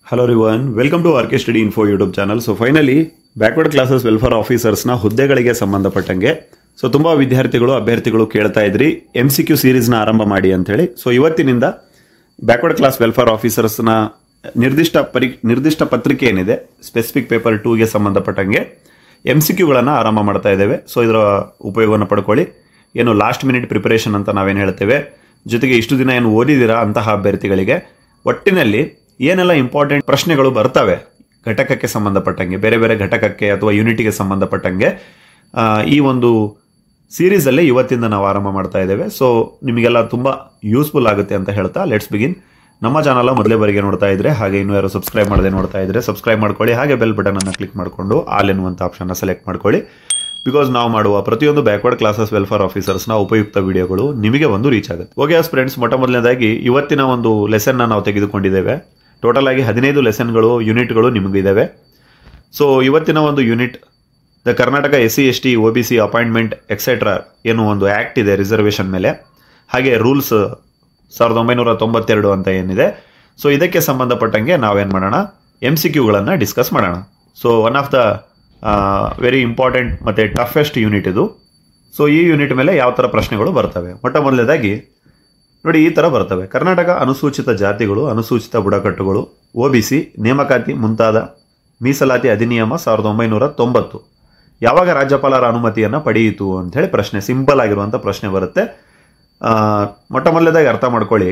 Hello everyone, welcome to RK Study Info YouTube channel. So finally, backward classes welfare ಆಫೀಸರ್ಸ್ನ ಹುದ್ದೆಗಳಿಗೆ ಸಂಬಂಧಪಟ್ಟಂಗೆ ತುಂಬ ವಿದ್ಯಾರ್ಥಿಗಳು ಅಭ್ಯರ್ಥಿಗಳು ಕೇಳ್ತಾ ಇದ್ರಿ MCQ ಸೀರೀಸ್ನ ಆರಂಭ ಮಾಡಿ ಅಂತೇಳಿ. ಸೊ ಇವತ್ತಿನಿಂದ ಬ್ಯಾಕ್ವರ್ಡ್ ಕ್ಲಾಸ್ ವೆಲ್ಫೇರ್ ಆಫೀಸರ್ಸ್ನ ನಿರ್ದಿಷ್ಟ ಪತ್ರಿಕೆ ಏನಿದೆ ಸ್ಪೆಸಿಫಿಕ್ ಪೇಪರ್ 2ಗೆ ಸಂಬಂಧಪಟ್ಟಂಗೆ MCQಗಳನ್ನು ಆರಂಭ ಮಾಡ್ತಾ ಇದ್ದೇವೆ. ಸೊ ಇದರ ಉಪಯೋಗವನ್ನು ಪಡ್ಕೊಳ್ಳಿ. ಏನು ಲಾಸ್ಟ್ ಮಿನಿಟ್ ಪ್ರಿಪರೇಷನ್ ಅಂತ ನಾವೇನು ಹೇಳ್ತೇವೆ, ಜೊತೆಗೆ ಇಷ್ಟು ದಿನ ಏನು ಓದಿದಿರಾ ಅಂತಹ ಅಭ್ಯರ್ಥಿಗಳಿಗೆ ಒಟ್ಟಿನಲ್ಲಿ ಏನೆಲ್ಲ ಇಂಪಾರ್ಟೆಂಟ್ ಪ್ರಶ್ನೆಗಳು ಬರ್ತವೆ ಘಟಕಕ್ಕೆ ಸಂಬಂಧಪಟ್ಟಂಗೆ, ಬೇರೆ ಬೇರೆ ಘಟಕಕ್ಕೆ ಅಥವಾ ಯೂನಿಟಿಗೆ ಸಂಬಂಧಪಟ್ಟಂಗೆ ಈ ಒಂದು ಸೀರೀಸಲ್ಲೇ ಇವತ್ತಿಂದ ನಾವು ಆರಂಭ ಮಾಡ್ತಾ ಇದ್ದೇವೆ. ಸೊ ನಿಮಗೆಲ್ಲ ತುಂಬ ಯೂಸ್ಫುಲ್ ಆಗುತ್ತೆ ಅಂತ ಹೇಳ್ತಾ ಲೆಟ್ಸ್ ಬಿಗಿನ್. ನಮ್ಮ ಚಾನಲ್ ಮೊದಲೇ ಬಾರಿಗೆ ನೋಡ್ತಾ ಇದ್ರೆ, ಹಾಗೆ ಇನ್ನೂ ಯಾರು ಸಬ್ಸ್ಕ್ರೈಬ್ ಮಾಡದೆ ನೋಡ್ತಾ ಇದ್ರೆ ಸಬ್ಸ್ಕ್ರೈಬ್ ಮಾಡ್ಕೊಳ್ಳಿ. ಹಾಗೆ ಬೆಲ್ ಬಟನ್ ಅನ್ನು ಕ್ಲಿಕ್ ಮಾಡಿಕೊಂಡು ಆಲ್ ಎನ್ನುವಂಥ ಆಪ್ಷನ್ನ ಸೆಲೆಕ್ಟ್ ಮಾಡ್ಕೊಳ್ಳಿ. ಬಿಕಾಸ್ ನಾವು ಮಾಡುವ ಪ್ರತಿಯೊಂದು ಬ್ಯಾಕ್ವರ್ಡ್ ಕ್ಲಾಸಸ್ ವೆಲ್ಫೇರ್ ಆಫೀಸರ್ಸ್ನ ಉಪಯುಕ್ತ ವಿಡಿಯೋಗಳು ನಿಮಗೆ ಒಂದು ರೀಚ್ ಆಗುತ್ತೆ. ಓಕೆ ಫ್ರೆಂಡ್ಸ್, ಮೊದಲನೇದಾಗಿ ಇವತ್ತಿನ ಒಂದು ಲೆಸನ್ನ ನಾವು ತೆಗೆದುಕೊಂಡಿದ್ದೇವೆ. ಟೋಟಲ್ ಆಗಿ 15 ಲೆಸನ್ಗಳು ಯೂನಿಟ್ಗಳು ನಿಮಗಿದ್ದಾವೆ. ಸೊ ಇವತ್ತಿನ ಒಂದು unit the Karnataka SC/ST OBC appointment etcetera ಏನು ಒಂದು ಆ್ಯಕ್ಟ್ ಇದೆ ರಿಸರ್ವೇಷನ್ ಮೇಲೆ, ಹಾಗೆ ರೂಲ್ಸ್ 1992 ಅಂತ ಏನಿದೆ, ಸೊ ಇದಕ್ಕೆ ಸಂಬಂಧಪಟ್ಟಂಗೆ ನಾವೇನು ಮಾಡೋಣ, MCQಗಳನ್ನು ಡಿಸ್ಕಸ್ ಮಾಡೋಣ. So one of the very important ಮತ್ತು ಟಫೆಸ್ಟ್ ಯೂನಿಟ್ ಇದು. ಸೊ ಈ ಯೂನಿಟ್ ಮೇಲೆ ಯಾವ ಥರ ಪ್ರಶ್ನೆಗಳು ಬರ್ತವೆ, ಮೊದಲನೇದಾಗಿ ನೋಡಿ ಈ ಥರ ಬರ್ತವೆ. ಕರ್ನಾಟಕ ಅನುಸೂಚಿತ ಜಾತಿಗಳು, ಅನುಸೂಚಿತ ಬುಡಕಟ್ಟುಗಳು, OBC ನೇಮಕಾತಿ ಮುಂತಾದ ಮೀಸಲಾತಿ ಅಧಿನಿಯಮ 1990 ಯಾವಾಗ ರಾಜ್ಯಪಾಲರ ಅನುಮತಿಯನ್ನು ಪಡೆಯಿತು ಅಂತ ಹೇಳಿ ಪ್ರಶ್ನೆ, ಸಿಂಪಲ್ ಆಗಿರುವಂಥ ಪ್ರಶ್ನೆ ಬರುತ್ತೆ. ಮೊದಲನೇದಾಗಿ ಅರ್ಥ ಮಾಡ್ಕೊಳ್ಳಿ,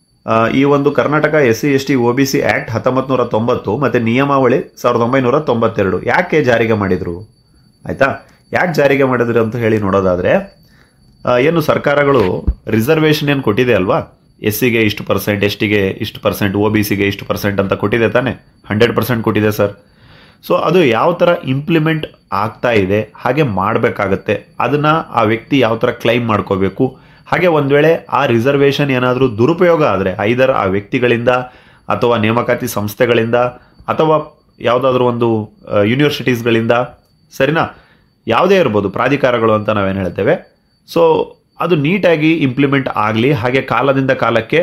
ಈ ಒಂದು ಕರ್ನಾಟಕ SC/ST OBC ಆ್ಯಕ್ಟ್ 1990 ಮತ್ತು ನಿಯಮಾವಳಿ 1992 ಯಾಕೆ ಜಾರಿಗೆ ಮಾಡಿದರು, ಆಯಿತಾ? ಯಾಕೆ ಜಾರಿಗೆ ಮಾಡಿದ್ರು ಅಂತ ಹೇಳಿ ನೋಡೋದಾದರೆ, ಏನು ಸರ್ಕಾರಗಳು ರಿಸರ್ವೇಷನ್ ಏನು ಕೊಟ್ಟಿದೆ ಅಲ್ವಾ, SCಗೆ ಇಷ್ಟು %, STಗೆ ಇಷ್ಟು %, OBCಗೆ ಇಷ್ಟು % ಅಂತ ಕೊಟ್ಟಿದೆ ತಾನೆ, 100% ಕೊಟ್ಟಿದೆ ಸರ್. ಸೊ ಅದು ಯಾವ ಥರ ಇಂಪ್ಲಿಮೆಂಟ್ ಆಗ್ತಾ ಇದೆ, ಹಾಗೆ ಮಾಡಬೇಕಾಗತ್ತೆ, ಅದನ್ನು ಆ ವ್ಯಕ್ತಿ ಯಾವ ಥರ ಕ್ಲೈಮ್ ಮಾಡ್ಕೋಬೇಕು, ಹಾಗೆ ಒಂದು ವೇಳೆ ಆ ರಿಸರ್ವೇಷನ್ ಏನಾದರೂ ದುರುಪಯೋಗ ಆದರೆ ಐದರ್ ಆ ವ್ಯಕ್ತಿಗಳಿಂದ ಅಥವಾ ನೇಮಕಾತಿ ಸಂಸ್ಥೆಗಳಿಂದ ಅಥವಾ ಯಾವುದಾದ್ರೂ ಒಂದು ಯೂನಿವರ್ಸಿಟೀಸ್ಗಳಿಂದ, ಸರಿನಾ, ಯಾವುದೇ ಇರ್ಬೋದು, ಪ್ರಾಧಿಕಾರಗಳು ಅಂತ ನಾವೇನು ಹೇಳ್ತೇವೆ. ಸೊ ಅದು ನೀಟಾಗಿ ಇಂಪ್ಲಿಮೆಂಟ್ ಆಗಲಿ, ಹಾಗೆ ಕಾಲದಿಂದ ಕಾಲಕ್ಕೆ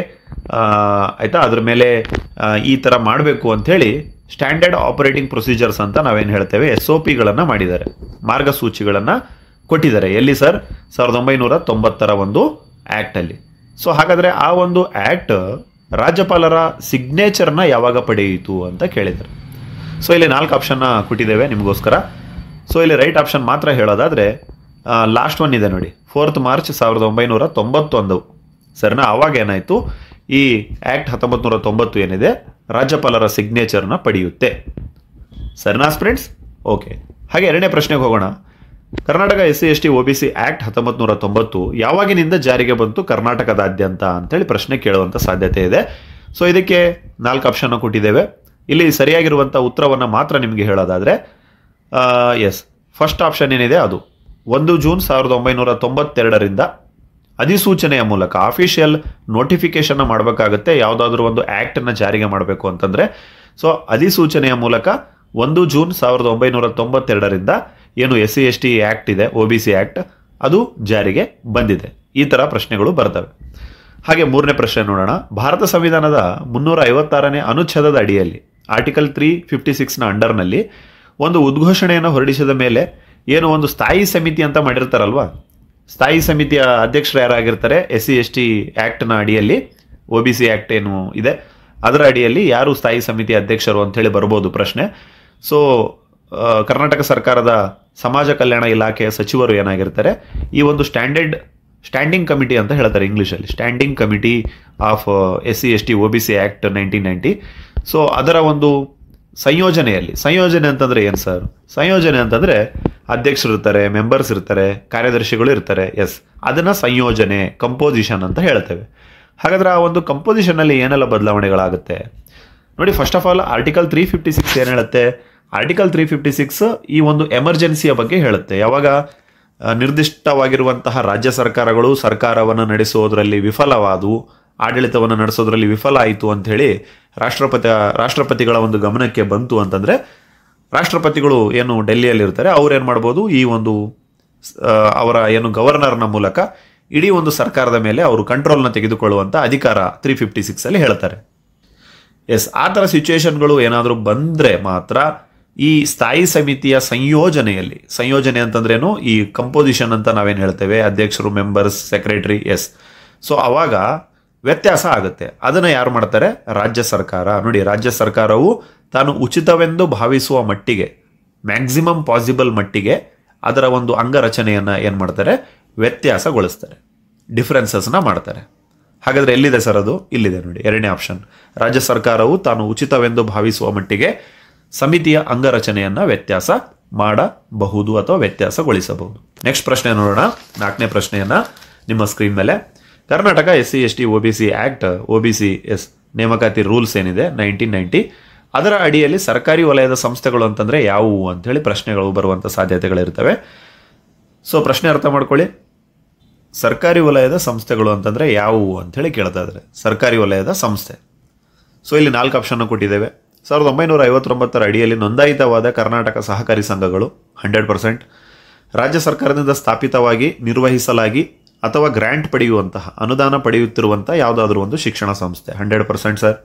ಆಯಿತಾ ಅದ್ರ ಮೇಲೆ ಈ ಥರ ಮಾಡಬೇಕು ಅಂಥೇಳಿ ಸ್ಟ್ಯಾಂಡರ್ಡ್ ಆಪರೇಟಿಂಗ್ ಪ್ರೊಸೀಜರ್ಸ್ ಅಂತ ನಾವೇನು ಹೇಳ್ತೇವೆ, SOPಗಳನ್ನು ಮಾಡಿದ್ದಾರೆ, ಮಾರ್ಗಸೂಚಿಗಳನ್ನು ಕೊಟ್ಟಿದ್ದಾರೆ. ಎಲ್ಲಿ ಸರ್? 1990 ಒಂದು ಆ್ಯಕ್ಟಲ್ಲಿ. ಸೊ ಹಾಗಾದರೆ ಆ ಒಂದು ಆ್ಯಕ್ಟ್ ರಾಜ್ಯಪಾಲರ ಸಿಗ್ನೇಚರ್ನ ಯಾವಾಗ ಪಡೆಯಿತು ಅಂತ ಕೇಳಿದ್ದಾರೆ. ಸೊ ಇಲ್ಲಿ 4 ಆಪ್ಷನ್ನ ಕೊಟ್ಟಿದ್ದೇವೆ ನಿಮಗೋಸ್ಕರ. ಸೊ ಇಲ್ಲಿ ರೈಟ್ ಆಪ್ಷನ್ ಮಾತ್ರ ಹೇಳೋದಾದರೆ ಲಾಸ್ಟ್ ಒನ್ ಇದೆ ನೋಡಿ, 4 ಮಾರ್ಚ್ 1991 ಸರಿನಾ. ಆವಾಗ ಏನಾಯಿತು, ಈ ಆ್ಯಕ್ಟ್ 1990 ಏನಿದೆ ರಾಜ್ಯಪಾಲರ ಸಿಗ್ನೇಚರ್ನ ಪಡೆಯುತ್ತೆ, ಸರಿನಾ ಫ್ರೆಂಡ್ಸ್? ಓಕೆ, ಹಾಗೆ ಎರಡನೇ ಪ್ರಶ್ನೆಗೆ ಹೋಗೋಣ. ಕರ್ನಾಟಕ SC/ST OBC ಆ್ಯಕ್ಟ್ 1990 ಯಾವಾಗಿನಿಂದ ಜಾರಿಗೆ ಬಂತು ಕರ್ನಾಟಕದಾದ್ಯಂತ ಅಂತೇಳಿ ಪ್ರಶ್ನೆ ಕೇಳುವಂಥ ಸಾಧ್ಯತೆ ಇದೆ. ಸೊ ಇದಕ್ಕೆ 4 ಆಪ್ಷನ್ ಕೊಟ್ಟಿದ್ದೇವೆ. ಇಲ್ಲಿ ಸರಿಯಾಗಿರುವಂಥ ಉತ್ತರವನ್ನು ಮಾತ್ರ ನಿಮಗೆ ಹೇಳೋದಾದರೆ ಎಸ್, ಫಸ್ಟ್ ಆಪ್ಷನ್ ಏನಿದೆ ಅದು 1 ಜೂನ್ 1992 ಅಧಿಸೂಚನೆಯ ಮೂಲಕ ಅಫಿಷಿಯಲ್ ನೋಟಿಫಿಕೇಶನ್ ಮಾಡಬೇಕಾಗುತ್ತೆ. ಯಾವುದಾದ್ರೂ ಒಂದು ಆ್ಯಕ್ಟನ್ನು ಜಾರಿಗೆ ಮಾಡಬೇಕು ಅಂತಂದರೆ, ಸೊ ಅಧಿಸೂಚನೆಯ ಮೂಲಕ 1 ಜೂನ್ 1992 ಏನು SC/ST ಆ್ಯಕ್ಟ್ ಇದೆ, OBC ಆ್ಯಕ್ಟ್, ಅದು ಜಾರಿಗೆ ಬಂದಿದೆ. ಈ ಥರ ಪ್ರಶ್ನೆಗಳು ಬರ್ತವೆ. ಹಾಗೆ ಮೂರನೇ ಪ್ರಶ್ನೆ ನೋಡೋಣ. ಭಾರತ ಸಂವಿಧಾನದ 356ನೇ ಅನುಚ್ಛೇದದ ಅಡಿಯಲ್ಲಿ ಆರ್ಟಿಕಲ್ 356ನ ಅಂಡರ್ನಲ್ಲಿ ಒಂದು ಉದ್ಘೋಷಣೆಯನ್ನು ಹೊರಡಿಸಿದ ಮೇಲೆ ಏನು ಒಂದು ಸ್ಥಾಯಿ ಸಮಿತಿ ಅಂತ ಮಾಡಿರ್ತಾರಲ್ವಾ, ಸ್ಥಾಯಿ ಸಮಿತಿಯ ಅಧ್ಯಕ್ಷರು ಯಾರಾಗಿರ್ತಾರೆ, SC/ST ಆ್ಯಕ್ಟ್ನ ಅಡಿಯಲ್ಲಿ OBC ಆ್ಯಕ್ಟ್ ಏನು ಇದೆ ಅದರ ಅಡಿಯಲ್ಲಿ ಯಾರು ಸ್ಥಾಯಿ ಸಮಿತಿ ಅಧ್ಯಕ್ಷರು ಅಂಥೇಳಿ ಬರ್ಬೋದು ಪ್ರಶ್ನೆ. ಸೊ ಕರ್ನಾಟಕ ಸರ್ಕಾರದ ಸಮಾಜ ಕಲ್ಯಾಣ ಇಲಾಖೆಯ ಸಚಿವರು ಏನಾಗಿರ್ತಾರೆ, ಈ ಒಂದು ಸ್ಟ್ಯಾಂಡಿಂಗ್ ಕಮಿಟಿ ಅಂತ ಹೇಳ್ತಾರೆ ಇಂಗ್ಲೀಷಲ್ಲಿ, standing committee of SC/ST OBC act 1990. So ಅದರ ಒಂದು ಸಂಯೋಜನೆ ಅಂತಂದರೆ ಏನು ಸರ್? ಸಂಯೋಜನೆ ಅಂತಂದರೆ ಅಧ್ಯಕ್ಷರು ಇರ್ತಾರೆ, ಮೆಂಬರ್ಸ್ ಇರ್ತಾರೆ, ಕಾರ್ಯದರ್ಶಿಗಳು ಇರ್ತಾರೆ. ಎಸ್, ಅದನ್ನು ಸಂಯೋಜನೆ, ಕಂಪೋಸಿಷನ್ ಅಂತ ಹೇಳ್ತೇವೆ. ಹಾಗಾದರೆ ಆ ಒಂದು ಕಂಪೋಸಿಷನಲ್ಲಿ ಏನೆಲ್ಲ ಬದಲಾವಣೆಗಳಾಗುತ್ತೆ ನೋಡಿ. ಫಸ್ಟ್ ಆಫ್ ಆಲ್ ಆರ್ಟಿಕಲ್ 356 ಏನು ಹೇಳುತ್ತೆ, ಆರ್ಟಿಕಲ್ 356 ಈ ಒಂದು ಎಮರ್ಜೆನ್ಸಿಯ ಬಗ್ಗೆ ಹೇಳುತ್ತೆ. ಯಾವಾಗ ನಿರ್ದಿಷ್ಟವಾಗಿರುವಂತಹ ರಾಜ್ಯ ಸರ್ಕಾರಗಳು ಸರ್ಕಾರವನ್ನು ನಡೆಸೋದ್ರಲ್ಲಿ ವಿಫಲವಾದವು, ಆಡಳಿತವನ್ನು ನಡೆಸೋದ್ರಲ್ಲಿ ವಿಫಲ ಆಯಿತು ಅಂಥೇಳಿ ರಾಷ್ಟ್ರಪತಿಗಳ ಒಂದು ಗಮನಕ್ಕೆ ಬಂತು ಅಂತಂದರೆ, ರಾಷ್ಟ್ರಪತಿಗಳು ಏನು ಡೆಲ್ಲಿಯಲ್ಲಿ ಇರ್ತಾರೆ ಅವ್ರು ಏನು ಮಾಡ್ಬೋದು, ಈ ಒಂದು ಅವರ ಏನು ಗವರ್ನರ್ನ ಮೂಲಕ ಇಡೀ ಒಂದು ಸರ್ಕಾರದ ಮೇಲೆ ಅವರು ಕಂಟ್ರೋಲ್ನ ತೆಗೆದುಕೊಳ್ಳುವಂಥ ಅಧಿಕಾರ 356 ಹೇಳ್ತಾರೆ. ಎಸ್, ಆ ಥರ ಸಿಚುವೇಶನ್ಗಳು ಏನಾದರೂ ಬಂದರೆ ಮಾತ್ರ ಈ ಸ್ಥಾಯಿ ಸಮಿತಿಯ ಸಂಯೋಜನೆ ಅಂತಂದ್ರೇನು, ಈ ಕಂಪೋಸಿಷನ್ ಅಂತ ನಾವೇನು ಹೇಳ್ತೇವೆ, ಅಧ್ಯಕ್ಷರು, ಮೆಂಬರ್ಸ್, ಸೆಕ್ರೆಟರಿ, ಎಸ್. ಸೊ ಅವಾಗ ವ್ಯತ್ಯಾಸ ಆಗುತ್ತೆ. ಅದನ್ನು ಯಾರು ಮಾಡ್ತಾರೆ? ರಾಜ್ಯ ಸರ್ಕಾರ. ನೋಡಿ, ರಾಜ್ಯ ಸರ್ಕಾರವು ತಾನು ಉಚಿತವೆಂದು ಭಾವಿಸುವ ಮಟ್ಟಿಗೆ, ಮ್ಯಾಕ್ಸಿಮಮ್ ಪಾಸಿಬಲ್ ಮಟ್ಟಿಗೆ ಅದರ ಒಂದು ಅಂಗರಚನೆಯನ್ನು ಏನು ಮಾಡ್ತಾರೆ? ವ್ಯತ್ಯಾಸಗೊಳಿಸ್ತಾರೆ, ಡಿಫ್ರೆನ್ಸಸ್ನ ಮಾಡ್ತಾರೆ. ಹಾಗಾದರೆ ಎಲ್ಲಿದೆ ಸರ್ ಅದು? ಇಲ್ಲಿದೆ ನೋಡಿ, ಎರಡನೇ ಆಪ್ಷನ್. ರಾಜ್ಯ ಸರ್ಕಾರವು ತಾನು ಉಚಿತವೆಂದು ಭಾವಿಸುವ ಮಟ್ಟಿಗೆ ಸಮಿತಿಯ ಅಂಗರಚನೆಯನ್ನು ವ್ಯತ್ಯಾಸ ಮಾಡಬಹುದು ಅಥವಾ ವ್ಯತ್ಯಾಸಗೊಳಿಸಬಹುದು. ನೆಕ್ಸ್ಟ್ ಪ್ರಶ್ನೆ ನೋಡೋಣ, 4ನೇ ಪ್ರಶ್ನೆಯನ್ನು ನಿಮ್ಮ ಸ್ಕ್ರೀನ್ ಮೇಲೆ. Karnataka SC/ST OBC act, OBC ನೇಮಕಾತಿ ರೂಲ್ಸ್ ಏನಿದೆ 1990, ಅದರ ಅಡಿಯಲ್ಲಿ ಸರ್ಕಾರಿ ವಲಯದ ಸಂಸ್ಥೆಗಳು ಅಂತಂದರೆ ಯಾವುವು ಅಂಥೇಳಿ ಪ್ರಶ್ನೆಗಳು ಬರುವಂಥ ಸಾಧ್ಯತೆಗಳಿರ್ತವೆ. ಸೊ ಪ್ರಶ್ನೆ ಅರ್ಥ ಮಾಡ್ಕೊಳ್ಳಿ. ಸರ್ಕಾರಿ ವಲಯದ ಸಂಸ್ಥೆಗಳು ಅಂತಂದರೆ ಯಾವುವು ಅಂಥೇಳಿ ಕೇಳ್ತಾ ಇದ್ದಾರೆ. ಸರ್ಕಾರಿ ವಲಯದ ಸಂಸ್ಥೆ. ಸೊ ಇಲ್ಲಿ 4 ಆಪ್ಷನ್ ಕೊಟ್ಟಿದ್ದೇವೆ. 1959 ಅಡಿಯಲ್ಲಿ ನೋಂದಾಯಿತವಾದ ಕರ್ನಾಟಕ ಸಹಕಾರಿ ಸಂಘಗಳು 100%, ರಾಜ್ಯ ಸರ್ಕಾರದಿಂದ ಸ್ಥಾಪಿತವಾಗಿ ನಿರ್ವಹಿಸಲಾಗಿ ಅಥವಾ ಗ್ರ್ಯಾಂಟ್ ಪಡೆಯುವಂತಹ, ಅನುದಾನ ಪಡೆಯುತ್ತಿರುವಂಥ ಯಾವುದಾದ್ರೂ ಒಂದು ಶಿಕ್ಷಣ ಸಂಸ್ಥೆ 100% ಸರ್.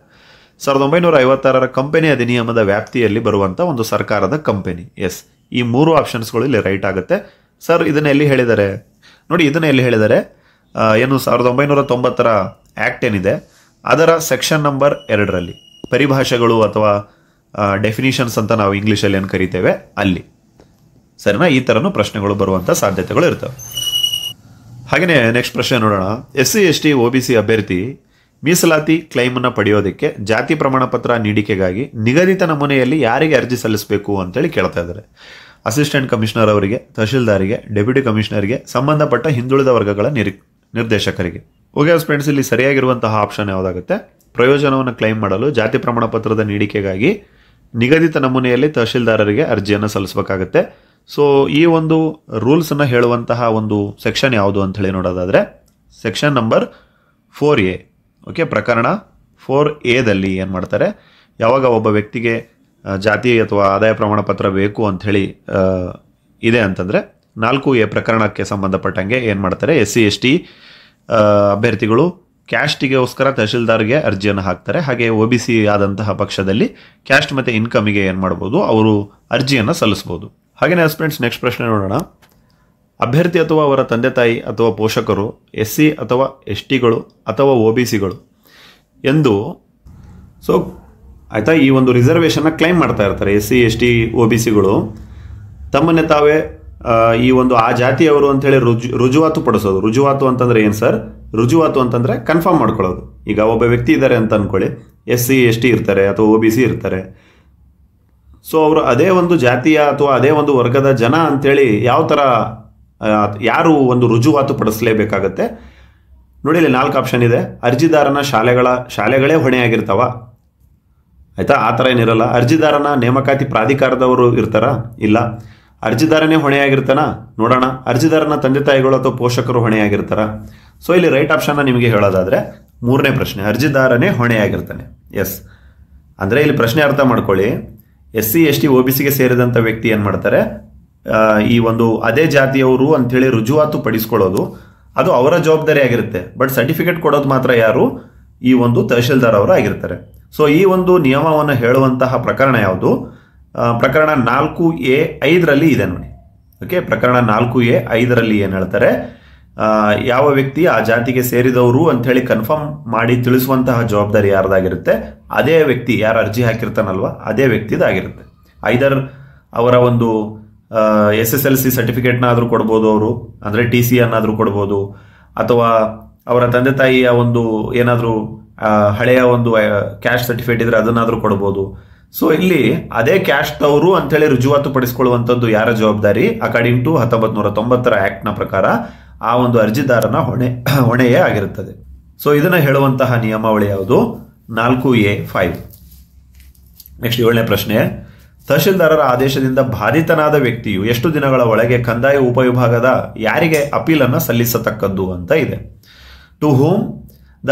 1956 ಕಂಪನಿ ಅಧಿನಿಯಮದ ವ್ಯಾಪ್ತಿಯಲ್ಲಿ ಬರುವಂಥ ಒಂದು ಸರ್ಕಾರದ ಕಂಪನಿ. ಎಸ್, ಈ 3 ಆಪ್ಷನ್ಸ್ಗಳು ಇಲ್ಲಿ ರೈಟ್ ಆಗುತ್ತೆ. ಸರ್ ಇದನ್ನ ಎಲ್ಲಿ ಹೇಳಿದ್ದಾರೆ ನೋಡಿ, ಇದನ್ನ ಎಲ್ಲಿ ಹೇಳಿದ್ದಾರೆ? ಏನು 1990 ಆ್ಯಕ್ಟ್ ಏನಿದೆ ಅದರ ಸೆಕ್ಷನ್ ನಂಬರ್ 2ರಲ್ಲಿ ಪರಿಭಾಷೆಗಳು ಅಥವಾ ಡೆಫಿನಿಷನ್ಸ್ ಅಂತ ನಾವು ಇಂಗ್ಲೀಷಲ್ಲಿ ಏನು ಕರಿತೇವೆ ಅಲ್ಲಿ, ಸರಿನಾ? ಈ ಥರನೂ ಪ್ರಶ್ನೆಗಳು ಬರುವಂಥ ಸಾಧ್ಯತೆಗಳು ಇರ್ತವೆ. ಹಾಗೆಯೇ ನೆಕ್ಸ್ಟ್ ಪ್ರಶ್ನೆ ನೋಡೋಣ. SC/ST OBC ಅಭ್ಯರ್ಥಿ ಮೀಸಲಾತಿ ಕ್ಲೈಮನ್ನು ಪಡೆಯೋದಕ್ಕೆ ಜಾತಿ ಪ್ರಮಾಣ ಪತ್ರ ನೀಡಿಕೆಗಾಗಿ ನಿಗದಿತ ನಮೂನೆಯಲ್ಲಿ ಯಾರಿಗೆ ಅರ್ಜಿ ಸಲ್ಲಿಸಬೇಕು ಅಂತೇಳಿ ಕೇಳ್ತಾ ಇದ್ದಾರೆ. ಅಸಿಸ್ಟೆಂಟ್ ಕಮಿಷನರ್ ಅವರಿಗೆ, ತಹಶೀಲ್ದಾರಿಗೆ, ಡೆಪ್ಯೂಟಿ ಕಮಿಷನರ್ಗೆ, ಸಂಬಂಧಪಟ್ಟ ಹಿಂದುಳಿದ ವರ್ಗಗಳ ನಿರ್ದೇಶಕರಿಗೆ. ಓಕೆ ಫ್ರೆಂಡ್ಸ್, ಇಲ್ಲಿ ಸರಿಯಾಗಿರುವಂತಹ ಆಪ್ಷನ್ ಯಾವುದಾಗುತ್ತೆ? ಪ್ರಯೋಜನವನ್ನು ಕ್ಲೈಮ್ ಮಾಡಲು ಜಾತಿ ಪ್ರಮಾಣ ಪತ್ರದ ನೀಡಿಕೆಗಾಗಿ ನಿಗದಿತ ನಮೂನೆಯಲ್ಲಿ ತಹಶೀಲ್ದಾರರಿಗೆ ಅರ್ಜಿಯನ್ನು ಸಲ್ಲಿಸಬೇಕಾಗುತ್ತೆ. ಸೊ ಈ ಒಂದು ರೂಲ್ಸನ್ನು ಹೇಳುವಂತಹ ಒಂದು ಸೆಕ್ಷನ್ ಯಾವುದು ಅಂತ ಹೇಳಿ ನೋಡೋದಾದರೆ ಸೆಕ್ಷನ್ ನಂಬರ್ 4A. ಓಕೆ, ಪ್ರಕರಣ 4Aದಲ್ಲಿ ಏನು ಮಾಡ್ತಾರೆ? ಯಾವಾಗ ಒಬ್ಬ ವ್ಯಕ್ತಿಗೆ ಜಾತಿ ಅಥವಾ ಆದಾಯ ಪ್ರಮಾಣ ಪತ್ರ ಬೇಕು ಅಂಥೇಳಿ ಇದೆ ಅಂತಂದರೆ 4A ಪ್ರಕರಣಕ್ಕೆ ಸಂಬಂಧಪಟ್ಟಂಗೆ ಏನು ಮಾಡ್ತಾರೆ? SC/ST ಅಭ್ಯರ್ಥಿಗಳು ಕ್ಯಾಸ್ಟಿಗೋಸ್ಕರ ತಹಶೀಲ್ದಾರ್ಗೆ ಅರ್ಜಿಯನ್ನು ಹಾಕ್ತಾರೆ. ಹಾಗೆ OBC ಆದಂತಹ ಪಕ್ಷದಲ್ಲಿ ಕ್ಯಾಸ್ಟ್ ಮತ್ತು ಇನ್ಕಮಿಗೆ ಏನು ಮಾಡ್ಬೋದು? ಅವರು ಅರ್ಜಿಯನ್ನು ಸಲ್ಲಿಸ್ಬೋದು. ಹಾಗೆಯೇ ಫ್ರೆಂಡ್ಸ್, ನೆಕ್ಸ್ಟ್ ಪ್ರಶ್ನೆ ನೋಡೋಣ. ಅಭ್ಯರ್ಥಿ ಅಥವಾ ಅವರ ತಂದೆ ತಾಯಿ ಅಥವಾ ಪೋಷಕರು SC ಅಥವಾ STಗಳು ಅಥವಾ OBCಗಳು ಎಂದು ಸೊ ಆಯಿತಾ, ಈ ಒಂದು ರಿಸರ್ವೇಷನ್ನ ಕ್ಲೈಮ್ ಮಾಡ್ತಾ ಇರ್ತಾರೆ. SC/ST OBCಗಳು ತಮ್ಮನ್ನೇ ತಾವೇ ಈ ಒಂದು ಆ ಜಾತಿಯವರು ಅಂಥೇಳಿ ರುಜುವಾತು ಪಡಿಸೋದು. ರುಜುವಾತು ಅಂತಂದರೆ ಏನು ಸರ್? ರುಜುವಾತು ಅಂತಂದರೆ ಕನ್ಫರ್ಮ್ ಮಾಡ್ಕೊಳ್ಳೋದು. ಈಗ ಒಬ್ಬ ವ್ಯಕ್ತಿ ಇದ್ದಾರೆ ಅಂತ ಅಂದ್ಕೊಳ್ಳಿ, SC/ST ಇರ್ತಾರೆ ಅಥವಾ OBC ಇರ್ತಾರೆ. ಸೊ ಅವರು ಅದೇ ಒಂದು ಜಾತಿಯ ಅಥವಾ ಅದೇ ಒಂದು ವರ್ಗದ ಜನ ಅಂಥೇಳಿ ಯಾವ ಥರ ಯಾರು ಒಂದು ರುಜುವಾತು ಪಡಿಸಲೇಬೇಕಾಗತ್ತೆ ನೋಡಿ. ಇಲ್ಲಿ 4 ಆಪ್ಷನ್ ಇದೆ. ಅರ್ಜಿದಾರನ ಶಾಲೆಗಳೇ ಹೊಣೆಯಾಗಿರ್ತಾವ, ಆಯಿತಾ? ಆ ಥರ ಏನಿರಲ್ಲ. ಅರ್ಜಿದಾರನ ನೇಮಕಾತಿ ಪ್ರಾಧಿಕಾರದವರು ಇರ್ತಾರಾ? ಇಲ್ಲ. ಅರ್ಜಿದಾರನೇ ಹೊಣೆಯಾಗಿರ್ತಾನ? ನೋಡೋಣ. ಅರ್ಜಿದಾರನ ತಂದೆ ತಾಯಿಗಳು ಅಥವಾ ಪೋಷಕರು ಹೊಣೆಯಾಗಿರ್ತಾರ? ಸೊ ಇಲ್ಲಿ ರೈಟ್ ಆಪ್ಷನ್ನ ನಿಮಗೆ ಹೇಳೋದಾದರೆ 3ನೇ ಪ್ರಶ್ನೆ, ಅರ್ಜಿದಾರನೇ ಹೊಣೆಯಾಗಿರ್ತಾನೆ. ಎಸ್, ಅಂದರೆ ಇಲ್ಲಿ ಪ್ರಶ್ನೆ ಅರ್ಥ ಮಾಡ್ಕೊಳ್ಳಿ. SC/ST OBCಗೆ ಸೇರಿದಂಥ ವ್ಯಕ್ತಿ ಏನು ಮಾಡ್ತಾರೆ? ಈ ಒಂದು ಅದೇ ಜಾತಿಯವರು ಅಂಥೇಳಿ ರುಜುವಾತು ಪಡಿಸ್ಕೊಳ್ಳೋದು ಅದು ಅವರ ಜವಾಬ್ದಾರಿ ಆಗಿರುತ್ತೆ. ಬಟ್ ಸರ್ಟಿಫಿಕೇಟ್ ಕೊಡೋದು ಮಾತ್ರ ಯಾರು? ಈ ಒಂದು ತಹಶೀಲ್ದಾರ್ ಅವರು ಆಗಿರ್ತಾರೆ. ಸೊ ಈ ಒಂದು ನಿಯಮವನ್ನು ಹೇಳುವಂತಹ ಪ್ರಕರಣ ಯಾವುದು? ಪ್ರಕರಣ 4A(5) ಇದೆ ನೋಡಿ. ಓಕೆ, ಪ್ರಕರಣ 4A(5) ಏನು ಹೇಳ್ತಾರೆ? ಯಾವ ವ್ಯಕ್ತಿ ಆ ಜಾತಿಗೆ ಸೇರಿದವರು ಅಂಥೇಳಿ ಕನ್ಫರ್ಮ್ ಮಾಡಿ ತಿಳಿಸುವಂತಹ ಜವಾಬ್ದಾರಿ ಯಾರ್ದಾಗಿರುತ್ತೆ? ಅದೇ ವ್ಯಕ್ತಿ ಯಾರು ಅರ್ಜಿ ಹಾಕಿರ್ತಾನಲ್ವ ಅದೇ ವ್ಯಕ್ತಿದಾಗಿರುತ್ತೆ. ಐದರ್ ಅವರ ಒಂದು SSLC ಸರ್ಟಿಫಿಕೇಟ್ನಾದರೂ ಕೊಡ್ಬೋದು ಅವರು, ಅಂದರೆ TC ಅನ್ನಾದರೂ ಕೊಡ್ಬೋದು, ಅಥವಾ ಅವರ ತಂದೆ ತಾಯಿಯ ಒಂದು ಏನಾದರೂ ಹಳೆಯ ಒಂದು ಕ್ಯಾಸ್ಟ್ ಸರ್ಟಿಫಿಕೇಟ್ ಇದ್ರೆ ಅದನ್ನಾದರೂ ಕೊಡ್ಬೋದು. ಸೊ ಇಲ್ಲಿ ಅದೇ ಕ್ಯಾಸ್ಟ್ ಅವರು ಅಂಥೇಳಿ ರುಜುವಾತು ಪಡಿಸ್ಕೊಳ್ಳುವಂಥದ್ದು ಯಾರ ಜವಾಬ್ದಾರಿ? ಅಕಾರ್ಡಿಂಗ್ ಟು 1990 ಆ್ಯಕ್ಟ್ನ ಪ್ರಕಾರ ಆ ಒಂದು ಅರ್ಜಿದಾರನ ಹೊಣೆಯೇ ಆಗಿರುತ್ತದೆ. ಸೊ ಇದನ್ನು ಹೇಳುವಂತಹ ನಿಯಮಾವಳಿ ಯಾವುದು? 4A(5). ನೆಕ್ಸ್ಟ್ 7ನೇ ಪ್ರಶ್ನೆ, ತಹಶೀಲ್ದಾರರ ಆದೇಶದಿಂದ ಬಾಧಿತನಾದ ವ್ಯಕ್ತಿಯು ಎಷ್ಟು ದಿನಗಳ ಒಳಗೆ ಕಂದಾಯ ಉಪವಿಭಾಗದ ಯಾರಿಗೆ ಅಪೀಲನ್ನು ಸಲ್ಲಿಸತಕ್ಕದ್ದು ಅಂತ ಇದೆ. To whom the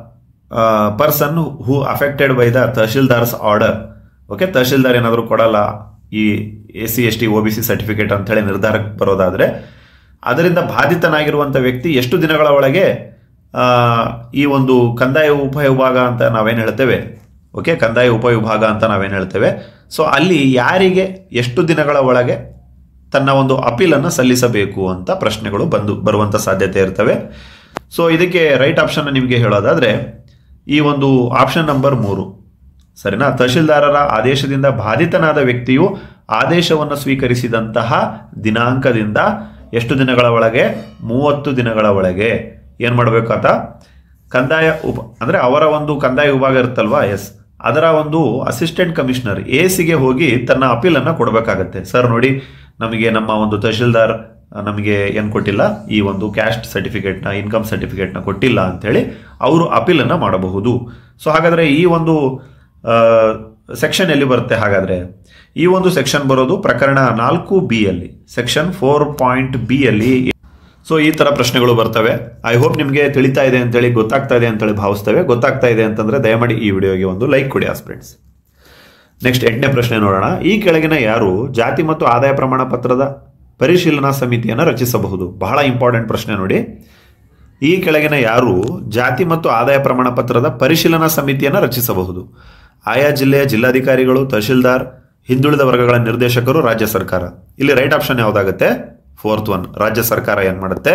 person who affected by the tahsildar's order. Okay, tahsildar ಏನಾದರೂ ಕೊಡಲ್ಲ ಈ SC/ST OBC ಸರ್ಟಿಫಿಕೇಟ್ ಅಂತೇಳಿ ನಿರ್ಧಾರಕ್ಕೆ ಬರೋದಾದರೆ ಅದರಿಂದ ಬಾಧಿತನಾಗಿರುವಂಥ ವ್ಯಕ್ತಿ ಎಷ್ಟು ದಿನಗಳ ಒಳಗೆ ಈ ಒಂದು ಕಂದಾಯ ಉಪವಿಭಾಗ ಅಂತ ನಾವೇನು ಹೇಳ್ತೇವೆ ಓಕೆ, ಕಂದಾಯ ಉಪವಿಭಾಗ ಅಂತ ನಾವೇನು ಹೇಳ್ತೇವೆ. ಸೊ ಅಲ್ಲಿ ಯಾರಿಗೆ ಎಷ್ಟು ದಿನಗಳ ಒಳಗೆ ತನ್ನ ಒಂದು ಅಪೀಲನ್ನು ಸಲ್ಲಿಸಬೇಕು ಅಂತ ಪ್ರಶ್ನೆಗಳು ಬರುವಂಥ ಸಾಧ್ಯತೆ ಇರ್ತವೆ. ಸೊ ಇದಕ್ಕೆ ರೈಟ್ ಆಪ್ಷನ್ ನಿಮಗೆ ಹೇಳೋದಾದರೆ ಈ ಒಂದು ಆಪ್ಷನ್ ನಂಬರ್ 3 ಸರಿನಾ. ತಹಶೀಲ್ದಾರರ ಆದೇಶದಿಂದ ಬಾಧಿತನಾದ ವ್ಯಕ್ತಿಯು ಆದೇಶವನ್ನು ಸ್ವೀಕರಿಸಿದಂತಹ ದಿನಾಂಕದಿಂದ ಎಷ್ಟು ದಿನಗಳ ಒಳಗೆ? 30 ದಿನಗಳ ಒಳಗೆ ಏನು ಮಾಡಬೇಕಾತ? ಕಂದಾಯ ಅಂದರೆ ಅವರ ಒಂದು ಕಂದಾಯ ವಿಭಾಗ ಇರುತ್ತಲ್ವಾ, ಎಸ್, ಅದರ ಒಂದು ಅಸಿಸ್ಟೆಂಟ್ ಕಮಿಷನರ್ ಎಸಿಗೆ ಹೋಗಿ ತನ್ನ ಅಪೀಲನ್ನು ಕೊಡಬೇಕಾಗತ್ತೆ. ಸರ್ ನೋಡಿ, ನಮಗೆ ನಮ್ಮ ಒಂದು ತಹಶೀಲ್ದಾರ್ ನಮಗೆ ಏನು ಕೊಟ್ಟಿಲ್ಲ, ಈ ಒಂದು ಕ್ಯಾಸ್ಟ್ ಸರ್ಟಿಫಿಕೇಟ್ನ, ಇನ್ಕಮ್ ಸರ್ಟಿಫಿಕೇಟ್ನ ಕೊಟ್ಟಿಲ್ಲ ಅಂಥೇಳಿ ಅವರು ಅಪೀಲನ್ನು ಮಾಡಬಹುದು. ಸೊ ಹಾಗಾದರೆ ಈ ಒಂದು ಸೆಕ್ಷನ್ ಎಲ್ಲಿ ಬರುತ್ತೆ? ಹಾಗಾದರೆ ಈ ಒಂದು ಸೆಕ್ಷನ್ ಬರೋದು ಪ್ರಕರಣ 4B ಅಲ್ಲಿ, ಸೆಕ್ಷನ್ 4.B ಅಲ್ಲಿ. ಸೊ ಈ ಥರ ಪ್ರಶ್ನೆಗಳು ಬರ್ತವೆ. ಐ ಹೋಪ್ ನಿಮಗೆ ತಿಳಿತಾ ಇದೆ ಅಂತೇಳಿ, ಗೊತ್ತಾಗ್ತಾ ಇದೆ ಅಂತೇಳಿ ಭಾವಿಸ್ತೇವೆ. ಗೊತ್ತಾಗ್ತಾ ಇದೆ ಅಂತಂದರೆ ದಯಮಾಡಿ ಈ ವಿಡಿಯೋಗೆ ಒಂದು ಲೈಕ್ ಕೊಡಿ ಆಸ್ಪಿರೆಂಟ್ಸ್. ನೆಕ್ಸ್ಟ್ 8ನೇ ಪ್ರಶ್ನೆ ನೋಡೋಣ. ಈ ಕೆಳಗಿನ ಯಾರು ಜಾತಿ ಮತ್ತು ಆದಾಯ ಪ್ರಮಾಣ ಪತ್ರದ ಪರಿಶೀಲನಾ ಸಮಿತಿಯನ್ನು ರಚಿಸಬಹುದು? ಬಹಳ ಇಂಪಾರ್ಟೆಂಟ್ ಪ್ರಶ್ನೆ ನೋಡಿ. ಈ ಕೆಳಗಿನ ಯಾರು ಜಾತಿ ಮತ್ತು ಆದಾಯ ಪ್ರಮಾಣ ಪತ್ರದ ಪರಿಶೀಲನಾ ಸಮಿತಿಯನ್ನು ರಚಿಸಬಹುದು? ಆಯಾ ಜಿಲ್ಲೆಯ ಜಿಲ್ಲಾಧಿಕಾರಿಗಳು, ತಹಶೀಲ್ದಾರ್, ಹಿಂದುಳಿದ ವರ್ಗಗಳ ನಿರ್ದೇಶಕರು, ರಾಜ್ಯ ಸರ್ಕಾರ. ಇಲ್ಲಿ ರೈಟ್ ಆಪ್ಷನ್ ಯಾವುದಾಗುತ್ತೆ? 4th one, ರಾಜ್ಯ ಸರ್ಕಾರ ಏನು ಮಾಡುತ್ತೆ?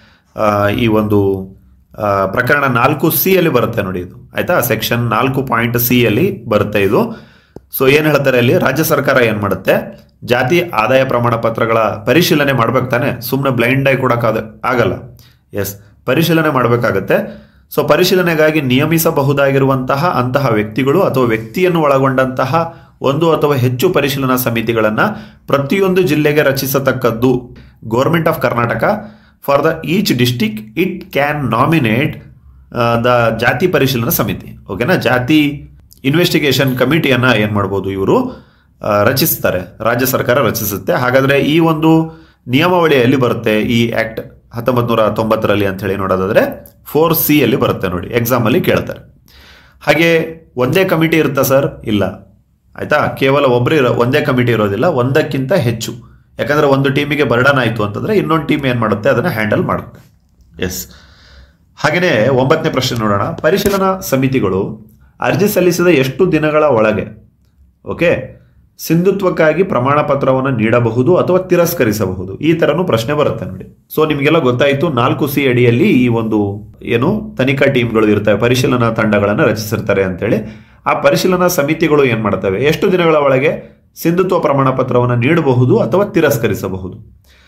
ಈ ಒಂದು ಪ್ರಕರಣ 4C ಅಲ್ಲಿ ಬರುತ್ತೆ ನೋಡಿ, ಇದು ಆಯ್ತಾ, ಸೆಕ್ಷನ್ 4.C ಅಲ್ಲಿ ಬರುತ್ತೆ ಇದು. ಸೊ ಏನು ಹೇಳ್ತಾರೆ ಅಲ್ಲಿ? ರಾಜ್ಯ ಸರ್ಕಾರ ಏನು ಮಾಡುತ್ತೆ? ಜಾತಿ ಆದಾಯ ಪ್ರಮಾಣ ಪತ್ರಗಳ ಪರಿಶೀಲನೆ ಮಾಡ್ಬೇಕು ತಾನೆ, ಸುಮ್ಮನೆ ಬ್ಲೈಂಡ್ ಆಗಿ ಕೊಡೋಕ್ಕಾಗ ಆಗಲ್ಲ. ಎಸ್, ಪರಿಶೀಲನೆ ಮಾಡಬೇಕಾಗತ್ತೆ. ಸೊ ಪರಿಶೀಲನೆಗಾಗಿ ನಿಯಮಿಸಬಹುದಾಗಿರುವಂತಹ ಅಂತಹ ವ್ಯಕ್ತಿಗಳು ಅಥವಾ ವ್ಯಕ್ತಿಯನ್ನು ಒಳಗೊಂಡಂತಹ ಒಂದು ಅಥವಾ ಹೆಚ್ಚು ಪರಿಶೀಲನಾ ಸಮಿತಿಗಳನ್ನು ಪ್ರತಿಯೊಂದು ಜಿಲ್ಲೆಗೆ ರಚಿಸತಕ್ಕದ್ದು. Government of Karnataka for the each district it can nominate the ಜಾತಿ ಪರಿಶೀಲನಾ ಸಮಿತಿ. ಓಕೆನಾ, ಜಾತಿ ಇನ್ವೆಸ್ಟಿಗೇಷನ್ ಕಮಿಟಿಯನ್ನು ಏನು ಮಾಡ್ಬೋದು ಇವರು ರಚಿಸ್ತಾರೆ, ರಾಜ್ಯ ಸರ್ಕಾರ ರಚಿಸುತ್ತೆ. ಹಾಗಾದರೆ ಈ ಒಂದು ನಿಯಮಾವಳಿಯಲ್ಲಿ ಬರುತ್ತೆ ಈ ಆಕ್ಟ್ 1990ರಲ್ಲಿ ಅಂತ ಹೇಳಿ ನೋಡೋದಾದ್ರೆ 4C ಅಲ್ಲಿ ಬರುತ್ತೆ ನೋಡಿ, ಎಕ್ಸಾಮ್ ಅಲ್ಲಿ ಕೇಳ್ತಾರೆ. ಹಾಗೆ ಒಂದೇ ಕಮಿಟಿ ಇರುತ್ತಾ ಸರ್? ಇಲ್ಲ, ಆಯ್ತಾ, ಕೇವಲ ಒಂದೇ ಕಮಿಟಿ ಇರೋದಿಲ್ಲ, ಒಂದಕ್ಕಿಂತ ಹೆಚ್ಚು. ಯಾಕಂದ್ರೆ ಒಂದು ಟೀಮಿಗೆ ಬರ್ಡನ್ ಆಯಿತು ಅಂತಂದ್ರೆ ಇನ್ನೊಂದು ಟೀಮ್ ಏನು ಮಾಡುತ್ತೆ, ಅದನ್ನು ಹ್ಯಾಂಡಲ್ ಮಾಡುತ್ತೆ. ಎಸ್, ಹಾಗೆಯೇ 9ನೇ ಪ್ರಶ್ನೆ ನೋಡೋಣ. ಪರಿಶೀಲನಾ ಸಮಿತಿಗಳು ಅರ್ಜಿ ಸಲ್ಲಿಸಿದ ಎಷ್ಟು ದಿನಗಳ ಒಳಗೆ ಓಕೆ ಸಿಂಧುತ್ವಕ್ಕಾಗಿ ಪ್ರಮಾಣ ಪತ್ರವನ್ನು ನೀಡಬಹುದು ಅಥವಾ ತಿರಸ್ಕರಿಸಬಹುದು? ಈ ತರನು ಪ್ರಶ್ನೆ ಬರುತ್ತೆ ನೋಡಿ. ಸೊ ನಿಮಗೆಲ್ಲ ಗೊತ್ತಾಯಿತು 4C ಅಡಿಯಲ್ಲಿ ಈ ಒಂದು ಏನು ತನಿಖಾ ಟೀಮ್ಗಳು ಇರ್ತವೆ, ಪರಿಶೀಲನಾ ತಂಡಗಳನ್ನು ರಚಿಸಿರ್ತಾರೆ ಅಂತೇಳಿ. ಆ ಪರಿಶೀಲನಾ ಸಮಿತಿಗಳು ಏನು ಮಾಡ್ತವೆ? ಎಷ್ಟು ದಿನಗಳ ಒಳಗೆ ಸಿಂಧುತ್ವ ಪ್ರಮಾಣ ಪತ್ರವನ್ನು ನೀಡಬಹುದು ಅಥವಾ ತಿರಸ್ಕರಿಸಬಹುದು?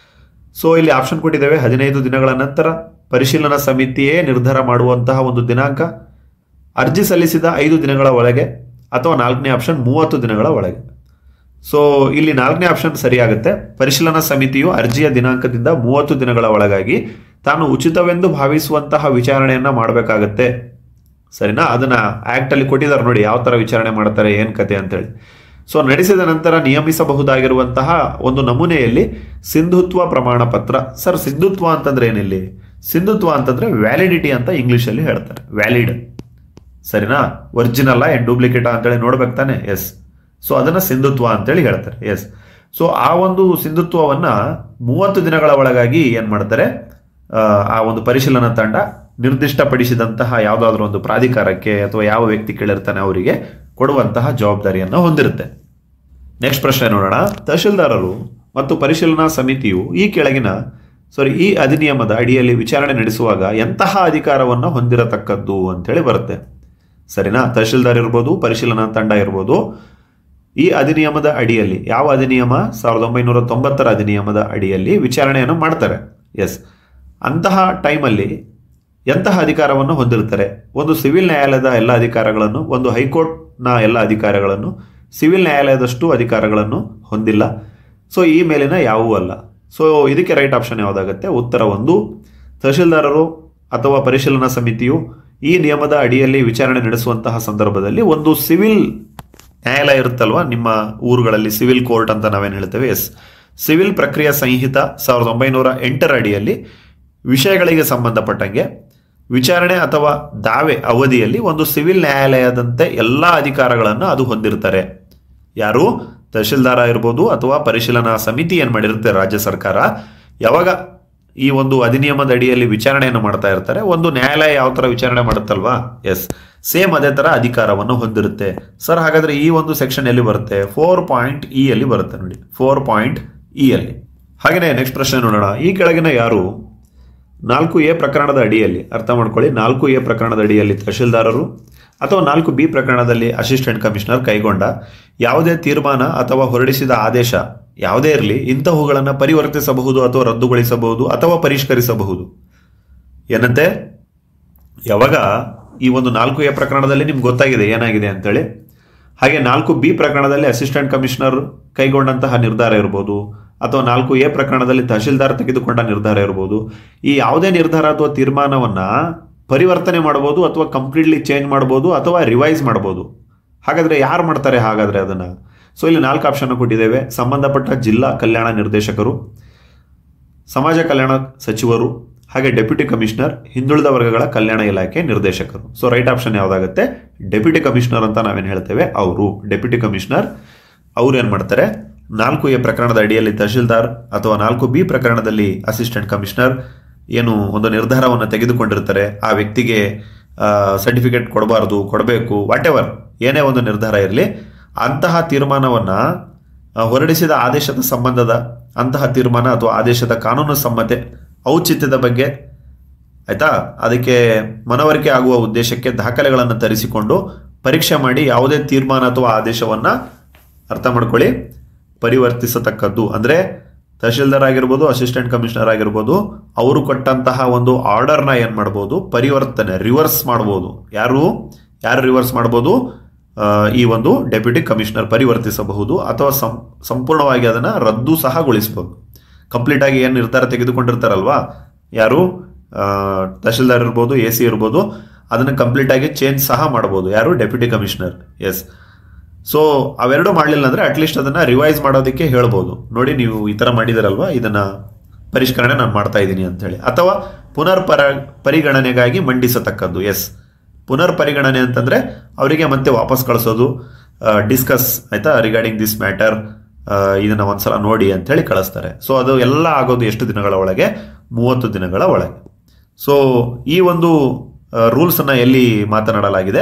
ಸೊ ಇಲ್ಲಿ ಆಪ್ಷನ್ ಕೊಟ್ಟಿದ್ದೇವೆ. 15 ದಿನಗಳ ನಂತರ, ಪರಿಶೀಲನಾ ಸಮಿತಿಯೇ ನಿರ್ಧಾರ ಮಾಡುವಂತಹ ಒಂದು ದಿನಾಂಕ, ಅರ್ಜಿ ಸಲ್ಲಿಸಿದ 5 ದಿನಗಳ ಒಳಗೆ, ಅಥವಾ 4ನೇ ಆಪ್ಷನ್ 30 ದಿನಗಳ ಒಳಗೆ. ಸೊ ಇಲ್ಲಿ 4ನೇ ಆಪ್ಷನ್ ಸರಿಯಾಗುತ್ತೆ. ಪರಿಶೀಲನಾ ಸಮಿತಿಯು ಅರ್ಜಿಯ ದಿನಾಂಕದಿಂದ 30 ದಿನಗಳ ಒಳಗಾಗಿ ತಾನು ಉಚಿತವೆಂದು ಭಾವಿಸುವಂತಹ ವಿಚಾರಣೆಯನ್ನ ಮಾಡಬೇಕಾಗತ್ತೆ. ಸರಿನಾ? ಅದನ್ನ ಆಕ್ಟ್ ಅಲ್ಲಿ ಕೊಟ್ಟಿದ್ದಾರೆ ನೋಡಿ, ಯಾವ ತರ ವಿಚಾರಣೆ ಮಾಡ್ತಾರೆ, ಏನ್ ಕತೆ ಅಂತೇಳಿ. ಸೊ ನಡೆಸಿದ ನಂತರ ನಿಯಮಿಸಬಹುದಾಗಿರುವಂತಹ ಒಂದು ನಮೂನೆಯಲ್ಲಿ ಸಿಂಧುತ್ವ ಪ್ರಮಾಣ ಪತ್ರ. ಸರ್ ಸಿಂಧುತ್ವ ಅಂತಂದ್ರೆ ಏನಿಲ್ಲಿ? ಸಿಂಧುತ್ವ ಅಂತಂದ್ರೆ ವ್ಯಾಲಿಡಿಟಿ ಅಂತ ಇಂಗ್ಲಿಷ್ ಅಲ್ಲಿ ಹೇಳ್ತಾರೆ, ವ್ಯಾಲಿಡ್. ಸರಿನಾ? ಒರಿಜಿನಲ್ ಅಂಡ್ ಡೂಪ್ಲಿಕೇಟ್ ಅಂತೇಳಿ ನೋಡ್ಬೇಕು ತಾನೆ. ಎಸ್, ಸೊ ಅದನ್ನ ಸಿಂಧುತ್ವ ಅಂತೇಳಿ ಹೇಳ್ತಾರೆ. ಎಸ್, ಸೊ ಆ ಒಂದು ಸಿಂಧುತ್ವವನ್ನ 30 ದಿನಗಳ ಒಳಗಾಗಿ ಏನ್ ಮಾಡ್ತಾರೆ, ಆ ಒಂದು ಪರಿಶೀಲನಾ ತಂಡ ನಿರ್ದಿಷ್ಟಪಡಿಸಿದಂತಹ ಯಾವುದಾದ್ರೂ ಒಂದು ಪ್ರಾಧಿಕಾರಕ್ಕೆ ಅಥವಾ ಯಾವ ವ್ಯಕ್ತಿ ಕೇಳಿರ್ತಾನೆ ಅವರಿಗೆ ಕೊಡುವಂತಹ ಜವಾಬ್ದಾರಿಯನ್ನು ಹೊಂದಿರುತ್ತೆ. ನೆಕ್ಸ್ಟ್ ಪ್ರಶ್ನೆ ನೋಡೋಣ. ತಹಶೀಲ್ದಾರರು ಮತ್ತು ಪರಿಶೀಲನಾ ಸಮಿತಿಯು ಈ ಅಧಿನಿಯಮದ ಅಡಿಯಲ್ಲಿ ವಿಚಾರಣೆ ನಡೆಸುವಾಗ ಎಂತಹ ಅಧಿಕಾರವನ್ನು ಹೊಂದಿರತಕ್ಕದ್ದು ಅಂತೇಳಿ ಬರುತ್ತೆ. ಸರಿನಾ? ತಹಶೀಲ್ದಾರ್ ಇರ್ಬೋದು, ಪರಿಶೀಲನಾ ತಂಡ ಇರ್ಬೋದು. ಈ ಅಧಿನಿಯಮದ ಅಡಿಯಲ್ಲಿ, ಯಾವ ಅಧಿನಿಯಮ? 1990ರ ಅಧಿನಿಯಮದ ಅಡಿಯಲ್ಲಿ ವಿಚಾರಣೆಯನ್ನು ಮಾಡ್ತಾರೆ. ಎಸ್, ಅಂತಹ ಟೈಮಲ್ಲಿ ಎಂತಹ ಅಧಿಕಾರವನ್ನು ಹೊಂದಿರ್ತಾರೆ? ಒಂದು ಸಿವಿಲ್ ನ್ಯಾಯಾಲಯದ ಎಲ್ಲ ಅಧಿಕಾರಗಳನ್ನು, ಒಂದು ಹೈಕೋರ್ಟ್ನ ಎಲ್ಲ ಅಧಿಕಾರಗಳನ್ನು, ಸಿವಿಲ್ ನ್ಯಾಯಾಲಯದಷ್ಟು ಅಧಿಕಾರಗಳನ್ನು ಹೊಂದಿಲ್ಲ. ಸೊ ಈ ಮೇಲಿನ ಯಾವುವೂ ಅಲ್ಲ. ಸೊ ಇದಕ್ಕೆ ರೈಟ್ ಆಪ್ಷನ್ ಯಾವುದಾಗುತ್ತೆ? ಉತ್ತರ 1. ತಹಶೀಲ್ದಾರರು ಅಥವಾ ಪರಿಶೀಲನಾ ಸಮಿತಿಯು ಈ ನಿಯಮದ ಅಡಿಯಲ್ಲಿ ವಿಚಾರಣೆ ನಡೆಸುವಂತಹ ಸಂದರ್ಭದಲ್ಲಿ ಒಂದು ಸಿವಿಲ್ ನ್ಯಾಯಾಲಯ ಇರುತ್ತಲ್ವಾ, ನಿಮ್ಮ ಊರುಗಳಲ್ಲಿ ಸಿವಿಲ್ ಕೋರ್ಟ್ ಅಂತ ನಾವೇನು ಹೇಳ್ತೇವೆ. ಎಸ್, ಸಿವಿಲ್ ಪ್ರಕ್ರಿಯಾ ಸಂಹಿತ 1908ರ ಅಡಿಯಲ್ಲಿ ವಿಷಯಗಳಿಗೆ ಸಂಬಂಧಪಟ್ಟಂಗೆ ವಿಚಾರಣೆ ಅಥವಾ ದಾವೆ ಅವಧಿಯಲ್ಲಿ ಒಂದು ಸಿವಿಲ್ ನ್ಯಾಯಾಲಯದಂತೆ ಎಲ್ಲ ಅಧಿಕಾರಗಳನ್ನು ಅದು ಹೊಂದಿರ್ತಾರೆ. ಯಾರು? ತಹಶೀಲ್ದಾರ ಇರ್ಬೋದು ಅಥವಾ ಪರಿಶೀಲನಾ ಸಮಿತಿ ಏನು ಮಾಡಿರುತ್ತೆ ರಾಜ್ಯ ಸರ್ಕಾರ, ಯಾವಾಗ ಈ ಒಂದು ಅಧಿನಿಯಮದ ಅಡಿಯಲ್ಲಿ ವಿಚಾರಣೆಯನ್ನು ಮಾಡ್ತಾ ಇರ್ತಾರೆ, ಒಂದು ನ್ಯಾಯಾಲಯ ಯಾವ ಥರ ವಿಚಾರಣೆ ಮಾಡುತ್ತಲ್ವಾ. ಎಸ್, ಸೇಮ್ ಅದೇ ತರ ಅಧಿಕಾರವನ್ನು ಹೊಂದಿರುತ್ತೆ. ಸರ್ ಹಾಗಾದ್ರೆ ಈ ಒಂದು ಸೆಕ್ಷನ್ ಎಲ್ಲಿ ಬರುತ್ತೆ? 4.E ಅಲ್ಲಿ ಬರುತ್ತೆ ನೋಡಿ, 4.E ಅಲ್ಲಿ. ಹಾಗೆಯೇ ನೆಕ್ಸ್ಟ್ ಪ್ರಶ್ನೆ ನೋಡೋಣ. ಈ ಕೆಳಗಿನ ಯಾರು 4A ಪ್ರಕರಣದ ಅಡಿಯಲ್ಲಿ, ಅರ್ಥ ಮಾಡ್ಕೊಳ್ಳಿ, 4A ಪ್ರಕರಣದ ಅಡಿಯಲ್ಲಿ ತಹಶೀಲ್ದಾರರು ಅಥವಾ 4B ಪ್ರಕರಣದಲ್ಲಿ ಅಸಿಸ್ಟೆಂಟ್ ಕಮಿಷನರ್ ಕೈಗೊಂಡ ಯಾವುದೇ ತೀರ್ಮಾನ ಅಥವಾ ಹೊರಡಿಸಿದ ಆದೇಶ ಯಾವುದೇ ಇರಲಿ, ಇಂತಹವುಗಳನ್ನು ಪರಿವರ್ತಿಸಬಹುದು ಅಥವಾ ರದ್ದುಗೊಳಿಸಬಹುದು ಅಥವಾ ಪರಿಷ್ಕರಿಸಬಹುದು. ಏನಂತೆ? ಯಾವಾಗ ಈ ಒಂದು 4A ಪ್ರಕರಣದಲ್ಲಿ ನಿಮ್ಗೆ ಗೊತ್ತಾಗಿದೆ ಏನಾಗಿದೆ ಅಂತೇಳಿ. ಹಾಗೆ 4B ಪ್ರಕರಣದಲ್ಲಿ ಅಸಿಸ್ಟೆಂಟ್ ಕಮಿಷನರ್ ಕೈಗೊಂಡಂತಹ ನಿರ್ಧಾರ ಇರ್ಬೋದು, ಅಥವಾ 4A ಪ್ರಕರಣದಲ್ಲಿ ತಹಶೀಲ್ದಾರ್ ತೆಗೆದುಕೊಂಡ ನಿರ್ಧಾರ ಇರ್ಬೋದು. ಈ ಯಾವುದೇ ನಿರ್ಧಾರ ಅಥವಾ ತೀರ್ಮಾನವನ್ನ ಪರಿವರ್ತನೆ ಮಾಡಬಹುದು ಅಥವಾ ಕಂಪ್ಲೀಟ್ಲಿ ಚೇಂಜ್ ಮಾಡಬಹುದು ಅಥವಾ ರಿವೈಸ್ ಮಾಡಬಹುದು. ಹಾಗಾದ್ರೆ ಯಾರು ಮಾಡ್ತಾರೆ ಹಾಗಾದ್ರೆ ಅದನ್ನ? ಸೊ ಇಲ್ಲಿ 4 ಆಪ್ಷನ್ ಕೊಟ್ಟಿದ್ದೇವೆ. ಸಂಬಂಧಪಟ್ಟ ಜಿಲ್ಲಾ ಕಲ್ಯಾಣ ನಿರ್ದೇಶಕರು, ಸಮಾಜ ಕಲ್ಯಾಣ ಸಚಿವರು, ಹಾಗೆ ಡೆಪ್ಯೂಟಿ ಕಮಿಷನರ್, ಹಿಂದುಳಿದ ವರ್ಗಗಳ ಕಲ್ಯಾಣ ಇಲಾಖೆ ನಿರ್ದೇಶಕರು. ಸೊ ರೈಟ್ ಆಪ್ಷನ್ ಯಾವ್ದಾಗುತ್ತೆ? ಡೆಪ್ಯೂಟಿ ಕಮಿಷನರ್ ಅಂತ ನಾವೇನು ಹೇಳ್ತೇವೆ ಅವರು. ಡೆಪ್ಯೂಟಿ ಕಮಿಷನರ್ ಅವ್ರು ಏನ್ ಮಾಡ್ತಾರೆ, 4A ಪ್ರಕರಣದ ಅಡಿಯಲ್ಲಿ ತಹಶೀಲ್ದಾರ್ ಅಥವಾ 4B ಪ್ರಕರಣದಲ್ಲಿ ಅಸಿಸ್ಟೆಂಟ್ ಕಮಿಷನರ್ ಏನು ಒಂದು ನಿರ್ಧಾರವನ್ನು ತೆಗೆದುಕೊಂಡಿರ್ತಾರೆ, ಆ ವ್ಯಕ್ತಿಗೆ ಸರ್ಟಿಫಿಕೇಟ್ ಕೊಡಬಾರದು, ಕೊಡಬೇಕು, ವಾಟ್ ಎವರ್ ಏನೇ ಒಂದು ನಿರ್ಧಾರ ಇರಲಿ, ಅಂತಹ ತೀರ್ಮಾನವನ್ನ ಹೊರಡಿಸಿದ ಆದೇಶದ ಸಂಬಂಧದ ಅಂತಹ ತೀರ್ಮಾನ ಅಥವಾ ಆದೇಶದ ಕಾನೂನು ಸಮ್ಮತೆ ಔಚಿತ್ಯದ ಬಗ್ಗೆ ಆಯ್ತಾ, ಅದಕ್ಕೆ ಮನವರಿಕೆ ಆಗುವ ಉದ್ದೇಶಕ್ಕೆ ದಾಖಲೆಗಳನ್ನು ತರಿಸಿಕೊಂಡು ಪರೀಕ್ಷೆ ಮಾಡಿ ಯಾವುದೇ ತೀರ್ಮಾನ ಅಥವಾ ಆದೇಶವನ್ನ, ಅರ್ಥ ಮಾಡ್ಕೊಳ್ಳಿ, ಪರಿವರ್ತಿಸತಕ್ಕದ್ದು. ಅಂದ್ರೆ ತಹಶೀಲ್ದಾರ್ ಆಗಿರ್ಬೋದು, ಅಸಿಸ್ಟೆಂಟ್ ಕಮಿಷನರ್ ಆಗಿರ್ಬೋದು, ಅವರು ಕೊಟ್ಟಂತಹ ಒಂದು ಆರ್ಡರ್ನ ಏನ್ ಮಾಡ್ಬೋದು, ಪರಿವರ್ತನೆ, ರಿವರ್ಸ್ ಮಾಡ್ಬೋದು. ಯಾರು ರಿವರ್ಸ್ ಮಾಡ್ಬೋದು? ಈ ಒಂದು ಡೆಪ್ಯೂಟಿ ಕಮಿಷನರ್ ಪರಿವರ್ತಿಸಬಹುದು ಅಥವಾ ಸಂಪೂರ್ಣವಾಗಿ ಅದನ್ನ ರದ್ದು ಸಹ ಗೊಳಿಸಬಹುದು. ಕಂಪ್ಲೀಟ್ ಆಗಿ ಏನು ನಿರ್ಧಾರ ತೆಗೆದುಕೊಂಡಿರ್ತಾರಲ್ವಾ, ಯಾರು ತಹಶೀಲ್ದಾರ್ ಇರ್ಬೋದು, AC ಇರ್ಬೋದು, ಅದನ್ನ ಕಂಪ್ಲೀಟ್ ಆಗಿ ಚೇಂಜ್ ಸಹ ಮಾಡಬಹುದು. ಯಾರು? Deputy commissioner. ಎಸ್. ಸೊ ಅವೆರಡು ಮಾಡಲಿಲ್ಲ ಅಂದ್ರೆ ಅಟ್ಲೀಸ್ಟ್ ಅದನ್ನ ರಿವೈಸ್ ಮಾಡೋದಕ್ಕೆ ಹೇಳ್ಬೋದು. ನೋಡಿ ನೀವು ಈ ತರ ಮಾಡಿದಾರಲ್ವಾ, ಇದನ್ನ ಪರಿಷ್ಕರಣೆ ನಾನು ಮಾಡ್ತಾ ಇದ್ದೀನಿ ಅಂತ ಹೇಳಿ. ಅಥವಾ ಪುನರ್ ಪರಿಗಣನೆಗಾಗಿ ಮಂಡಿಸತಕ್ಕದ್ದು. ಎಸ್, ಪುನರ್ ಪರಿಗಣನೆ ಅಂತಂದ್ರೆ ಅವರಿಗೆ ಮತ್ತೆ ವಾಪಸ್ ಕಳಿಸೋದು, ಡಿಸ್ಕಸ್ ಆಯ್ತಾ, ರಿಗಾರ್ಡಿಂಗ್ ದಿಸ್ ಮ್ಯಾಟರ್, ಇದನ್ನ ಒಂದ್ಸಲ ನೋಡಿ ಅಂತ ಹೇಳಿ ಕಳಿಸ್ತಾರೆ. ಸೊ ಅದು ಎಲ್ಲ ಆಗೋದು ಎಷ್ಟು ದಿನಗಳ ಒಳಗೆ? 30 ದಿನಗಳ ಒಳಗೆ. ಸೊ ಈ ಒಂದು ರೂಲ್ಸ್ ಅನ್ನ ಎಲ್ಲಿ ಮಾತನಾಡಲಾಗಿದೆ?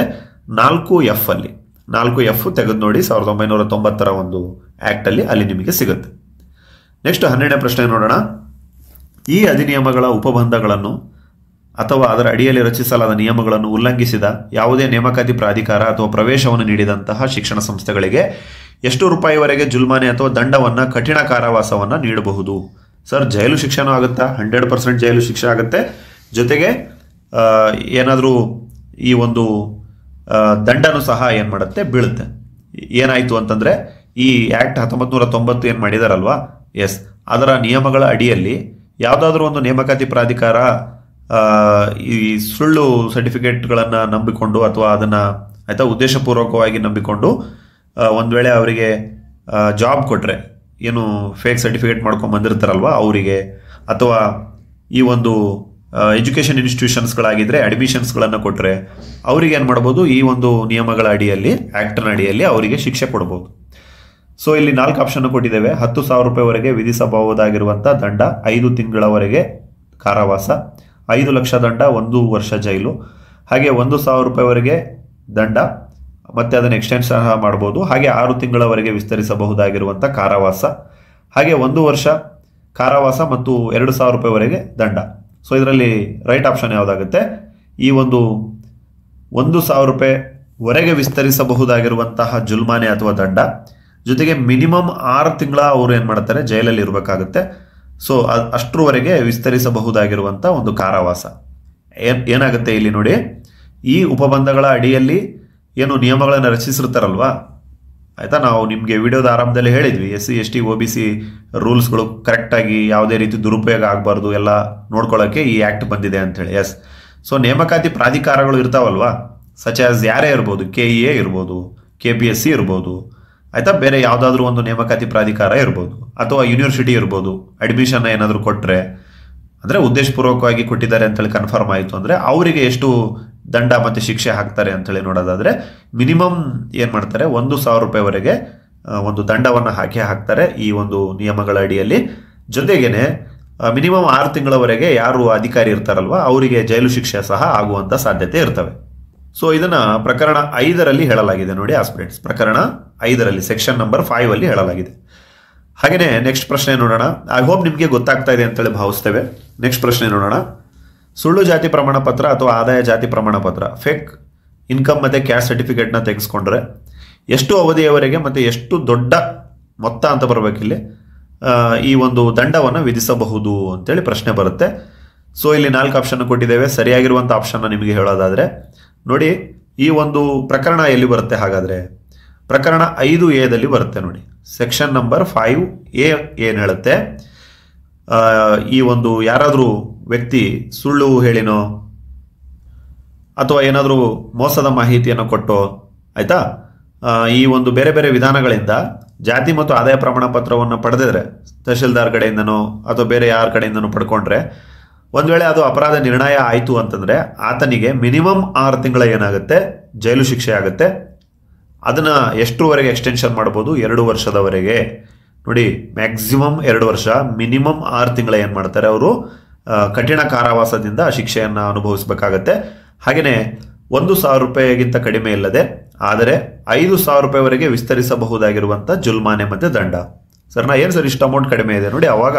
4F ಅಲ್ಲಿ. 4F ತೆಗೆದು ನೋಡಿ, 1990 ಒಂದು ಆಕ್ಟ್ ಅಲ್ಲಿ ನಿಮಗೆ ಸಿಗುತ್ತೆ. ನೆಕ್ಸ್ಟ್ 12ನೇ ಪ್ರಶ್ನೆ ನೋಡೋಣ. ಈ ಅಧಿನಿಯಮಗಳ ಉಪಬಂಧಗಳನ್ನು ಅಥವಾ ಅದರ ಅಡಿಯಲ್ಲಿ ರಚಿಸಲಾದ ನಿಯಮಗಳನ್ನು ಉಲ್ಲಂಘಿಸಿದ ಯಾವುದೇ ನೇಮಕಾತಿ ಪ್ರಾಧಿಕಾರ ಅಥವಾ ಪ್ರವೇಶವನ್ನು ನೀಡಿದಂತಹ ಶಿಕ್ಷಣ ಸಂಸ್ಥೆಗಳಿಗೆ ಎಷ್ಟು ರೂಪಾಯಿವರೆಗೆ ಜುಲ್ಮಾನೆ ಅಥವಾ ದಂಡವನ್ನ, ಕಠಿಣ ಕಾರಾವಾಸವನ್ನ ನೀಡಬಹುದು? ಸರ್, ಜೈಲು ಶಿಕ್ಷೆನೂ ಆಗುತ್ತಾ? 100% ಜೈಲು ಶಿಕ್ಷೆ ಆಗುತ್ತೆ. ಜೊತೆಗೆ ಏನಾದರೂ ಈ ಒಂದು ದಂಡನೂ ಸಹ ಏನ್ ಮಾಡುತ್ತೆ, ಬೀಳುತ್ತೆ. ಏನಾಯ್ತು ಅಂತಂದ್ರೆ ಈ ಆಕ್ಟ್ 1990 ಏನ್ ಮಾಡಿದಾರಲ್ವಾ, ಎಸ್, ಅದರ ನಿಯಮಗಳ ಅಡಿಯಲ್ಲಿ ಯಾವ್ದಾದ್ರು ಒಂದು ನೇಮಕಾತಿ ಪ್ರಾಧಿಕಾರ ಈ ಸುಳ್ಳು ಸರ್ಟಿಫಿಕೇಟ್ಗಳನ್ನ ನಂಬಿಕೊಂಡು ಅಥವಾ ಅದನ್ನ ಆಯ್ತಾ ಉದ್ದೇಶಪೂರ್ವಕವಾಗಿ ನಂಬಿಕೊಂಡು ಒಂದ್ ವೇಳೆ ಅವರಿಗೆ ಜಾಬ್ ಕೊಟ್ರೆ, ಏನು ಫೇಕ್ ಸರ್ಟಿಫಿಕೇಟ್ ಮಾಡ್ಕೊಂಡ್ ಬಂದಿರ್ತಾರಲ್ವಾ ಅವರಿಗೆ, ಅಥವಾ ಈ ಒಂದು ಎಜುಕೇಶನ್ ಇನ್ಸ್ಟಿಟ್ಯೂಷನ್ಸ್ಗಳಾಗಿದ್ರೆ ಅಡ್ಮಿಷನ್ಸ್ಗಳನ್ನು ಕೊಟ್ರೆ ಅವರಿಗೆ ಏನ್ ಮಾಡ್ಬೋದು, ಈ ಒಂದು ನಿಯಮಗಳ ಅಡಿಯಲ್ಲಿ, ಆಕ್ಟ್ನ ಅಡಿಯಲ್ಲಿ ಅವರಿಗೆ ಶಿಕ್ಷೆ ಕೊಡಬಹುದು. ಸೊ ಇಲ್ಲಿ 4 ಆಪ್ಷನ್ ಕೊಟ್ಟಿದ್ದೇವೆ. 10,000 ರೂಪಾಯಿವರೆಗೆ ವಿಧಿಸಬಹುದಾಗಿರುವಂತಹ ದಂಡ, 5 ತಿಂಗಳವರೆಗೆ ಕಾರಾವಾಸ, 5 ಲಕ್ಷ ದಂಡ, 1 ವರ್ಷ ಜೈಲು, ಹಾಗೆ 1,000 ರೂಪಾಯಿವರೆಗೆ ದಂಡ, ಮತ್ತೆ ಅದನ್ನು ಎಕ್ಸ್ಟೆಂಡ್ ಸಹ ಮಾಡಬಹುದು. ಹಾಗೆ 6 ತಿಂಗಳವರೆಗೆ ವಿಸ್ತರಿಸಬಹುದಾಗಿರುವಂಥ ಕಾರಾವಾಸ, ಹಾಗೆ 1 ವರ್ಷ ಕಾರಾವಾಸ ಮತ್ತು 2,000 ರೂಪಾಯಿವರೆಗೆ ದಂಡ. ಸೊ ಇದರಲ್ಲಿ ರೈಟ್ ಆಪ್ಷನ್ ಯಾವುದಾಗುತ್ತೆ? ಈ ಒಂದು 1,000 ರೂಪಾಯಿವರೆಗೆ ವಿಸ್ತರಿಸಬಹುದಾಗಿರುವಂತಹ ಜುಲ್ಮಾನೆ ಅಥವಾ ದಂಡ, ಜೊತೆಗೆ ಮಿನಿಮಮ್ 6 ತಿಂಗಳ ಅವರು ಏನ್ ಮಾಡ್ತಾರೆ, ಜೈಲಲ್ಲಿ ಇರಬೇಕಾಗುತ್ತೆ. ಸೊ ಅಷ್ಟರವರೆಗೆ ವಿಸ್ತರಿಸಬಹುದಾಗಿರುವಂತ ಒಂದು ಕಾರಾವಾಸ. ಏನಾಗುತ್ತೆ ಇಲ್ಲಿ ನೋಡಿ, ಈ ಉಪಬಂಧಗಳ ಅಡಿಯಲ್ಲಿ ಏನು ನಿಯಮಗಳನ್ನು ರಚಿಸಿರ್ತಾರಲ್ವಾ, ಆಯ್ತಾ, ನಾವು ನಿಮ್ಗೆ ವಿಡಿಯೋದ ಆರಂಭದಲ್ಲಿ ಹೇಳಿದ್ವಿ, SC ST OBC ರೂಲ್ಸ್ಗಳು ಕರೆಕ್ಟ್ ಆಗಿ ಯಾವುದೇ ರೀತಿ ದುರುಪಯೋಗ ಆಗಬಾರ್ದು, ಎಲ್ಲ ನೋಡ್ಕೊಳ್ಳೋಕೆ ಈ ಆಕ್ಟ್ ಬಂದಿದೆ ಅಂತ ಹೇಳಿ. ಎಸ್. ಸೊ ನೇಮಕಾತಿ ಪ್ರಾಧಿಕಾರಗಳು ಇರ್ತಾವಲ್ವಾ, ಸಚ್ ಆಸ್ ಯಾರೇ ಇರ್ಬೋದು, KEA ಇರ್ಬೋದು, KPSC ಇರ್ಬೋದು, ಆಯ್ತಾ, ಬೇರೆ ಯಾವ್ದಾದ್ರು ಒಂದು ನೇಮಕಾತಿ ಪ್ರಾಧಿಕಾರ ಇರ್ಬೋದು, ಅಥವಾ ಯೂನಿವರ್ಸಿಟಿ ಇರ್ಬೋದು, ಅಡ್ಮಿಷನ್ ಏನಾದ್ರು ಕೊಟ್ರೆ ಅಂದ್ರೆ ಉದ್ದೇಶಪೂರ್ವಕವಾಗಿ ಕೊಟ್ಟಿದ್ದಾರೆ ಅಂತೇಳಿ ಕನ್ಫರ್ಮ್ ಆಯಿತು ಅಂದ್ರೆ ಅವರಿಗೆ ಎಷ್ಟು ದಂಡ ಮತ್ತೆ ಶಿಕ್ಷೆ ಹಾಕ್ತಾರೆ ಅಂತೇಳಿ ನೋಡೋದಾದ್ರೆ, ಮಿನಿಮಮ್ ಏನ್ ಮಾಡ್ತಾರೆ, 1,000 ರೂಪಾಯಿವರೆಗೆ ಒಂದು ದಂಡವನ್ನು ಹಾಕ್ತಾರೆ ಈ ಒಂದು ನಿಯಮಗಳ ಅಡಿಯಲ್ಲಿ. ಜೊತೆಗೇನೆ ಮಿನಿಮಮ್ 6 ತಿಂಗಳವರೆಗೆ ಯಾರು ಅಧಿಕಾರಿ ಇರ್ತಾರಲ್ವಾ ಅವರಿಗೆ ಜೈಲು ಶಿಕ್ಷೆ ಸಹ ಆಗುವಂತ ಸಾಧ್ಯತೆ ಇರ್ತವೆ. ಸೊ ಇದನ್ನ ಪ್ರಕರಣ 5ರಲ್ಲಿ ಹೇಳಲಾಗಿದೆ ನೋಡಿ ಆಸ್ಪಿರೆಂಟ್ಸ್, ಪ್ರಕರಣ 5ರಲ್ಲಿ ಸೆಕ್ಷನ್ ನಂಬರ್ 5 ಅಲ್ಲಿ ಹೇಳಲಾಗಿದೆ. ಹಾಗೆಯೇ ನೆಕ್ಸ್ಟ್ ಪ್ರಶ್ನೆ ನೋಡೋಣ. ಐ ಹೋಪ್ ನಿಮಗೆ ಗೊತ್ತಾಗ್ತಾ ಇದೆ ಅಂತೇಳಿ ಭಾವಿಸ್ತೇವೆ. ನೆಕ್ಸ್ಟ್ ಪ್ರಶ್ನೆ ನೋಡೋಣ. ಸುಳ್ಳು ಜಾತಿ ಪ್ರಮಾಣ ಪತ್ರ ಅಥವಾ ಆದಾಯ ಜಾತಿ ಪ್ರಮಾಣ ಪತ್ರ, ಫೇಕ್ ಇನ್ಕಮ್ ಮತ್ತು ಕ್ಯಾಸ್ಟ್ ಸರ್ಟಿಫಿಕೇಟ್ನ ತೆಗೆಸ್ಕೊಂಡ್ರೆ ಎಷ್ಟು ಅವಧಿಯವರೆಗೆ ಮತ್ತು ಎಷ್ಟು ದೊಡ್ಡ ಮೊತ್ತ ಅಂತ ಬರಬೇಕಿಲ್ಲಿ ಈ ಒಂದು ದಂಡವನ್ನು ವಿಧಿಸಬಹುದು ಅಂತೇಳಿ ಪ್ರಶ್ನೆ ಬರುತ್ತೆ. ಸೊ ಇಲ್ಲಿ 4 ಆಪ್ಷನ್ ಕೊಟ್ಟಿದ್ದೇವೆ. ಸರಿಯಾಗಿರುವಂಥ ಆಪ್ಷನ್ನ ನಿಮಗೆ ಹೇಳೋದಾದರೆ ನೋಡಿ, ಈ ಒಂದು ಪ್ರಕರಣ ಎಲ್ಲಿ ಬರುತ್ತೆ ಹಾಗಾದರೆ? ಪ್ರಕರಣ 5A ಬರುತ್ತೆ ನೋಡಿ. ಸೆಕ್ಷನ್ ನಂಬರ್ 5A ಏನು ಹೇಳುತ್ತೆ, ಈ ಒಂದು ಯಾರಾದರೂ ವ್ಯಕ್ತಿ ಸುಳ್ಳು ಹೇಳಿನೋ ಅಥವಾ ಏನಾದರೂ ಮೋಸದ ಮಾಹಿತಿಯನ್ನು ಕೊಟ್ಟೋ, ಆಯಿತಾ, ಈ ಒಂದು ಬೇರೆ ಬೇರೆ ವಿಧಾನಗಳಿಂದ ಜಾತಿ ಮತ್ತು ಆದಾಯ ಪ್ರಮಾಣ ಪತ್ರವನ್ನು ಪಡೆದಿದ್ರೆ ತಹಶೀಲ್ದಾರ್ ಕಡೆಯಿಂದನೋ ಅಥವಾ ಬೇರೆ ಯಾರ ಕಡೆಯಿಂದನೋ ಪಡ್ಕೊಂಡ್ರೆ, ಒಂದು ವೇಳೆ ಅದು ಅಪರಾಧ ನಿರ್ಣಯ ಆಯಿತು ಅಂತಂದರೆ ಆತನಿಗೆ ಮಿನಿಮಮ್ 6 ತಿಂಗಳ ಏನಾಗುತ್ತೆ, ಜೈಲು ಶಿಕ್ಷೆ ಆಗುತ್ತೆ. ಅದನ್ನು ಎಷ್ಟರವರೆಗೆ ಎಕ್ಸ್ಟೆನ್ಷನ್ ಮಾಡ್ಬೋದು? 2 ವರ್ಷದವರೆಗೆ. ನೋಡಿ, ಮ್ಯಾಕ್ಸಿಮಮ್ 2 ವರ್ಷ, ಮಿನಿಮಮ್ 6 ತಿಂಗಳ ಏನು ಮಾಡ್ತಾರೆ ಅವರು ಕಠಿಣ ಕಾರಾವಾಸದಿಂದ ಶಿಕ್ಷೆಯನ್ನು ಅನುಭವಿಸಬೇಕಾಗತ್ತೆ. ಹಾಗೆಯೇ 1,000 ರೂಪಾಯಿಗಿಂತ ಕಡಿಮೆ ಇಲ್ಲದೆ ಆದರೆ 5,000 ರೂಪಾಯಿವರೆಗೆ ವಿಸ್ತರಿಸಬಹುದಾಗಿರುವಂಥ ಜುಲ್ಮಾನೆ ಮತ್ತು ದಂಡ. ಸರ್ ಏನು ಸರ್ ಇಷ್ಟು ಅಮೌಂಟ್ ಕಡಿಮೆ ಇದೆ? ನೋಡಿ, ಅವಾಗ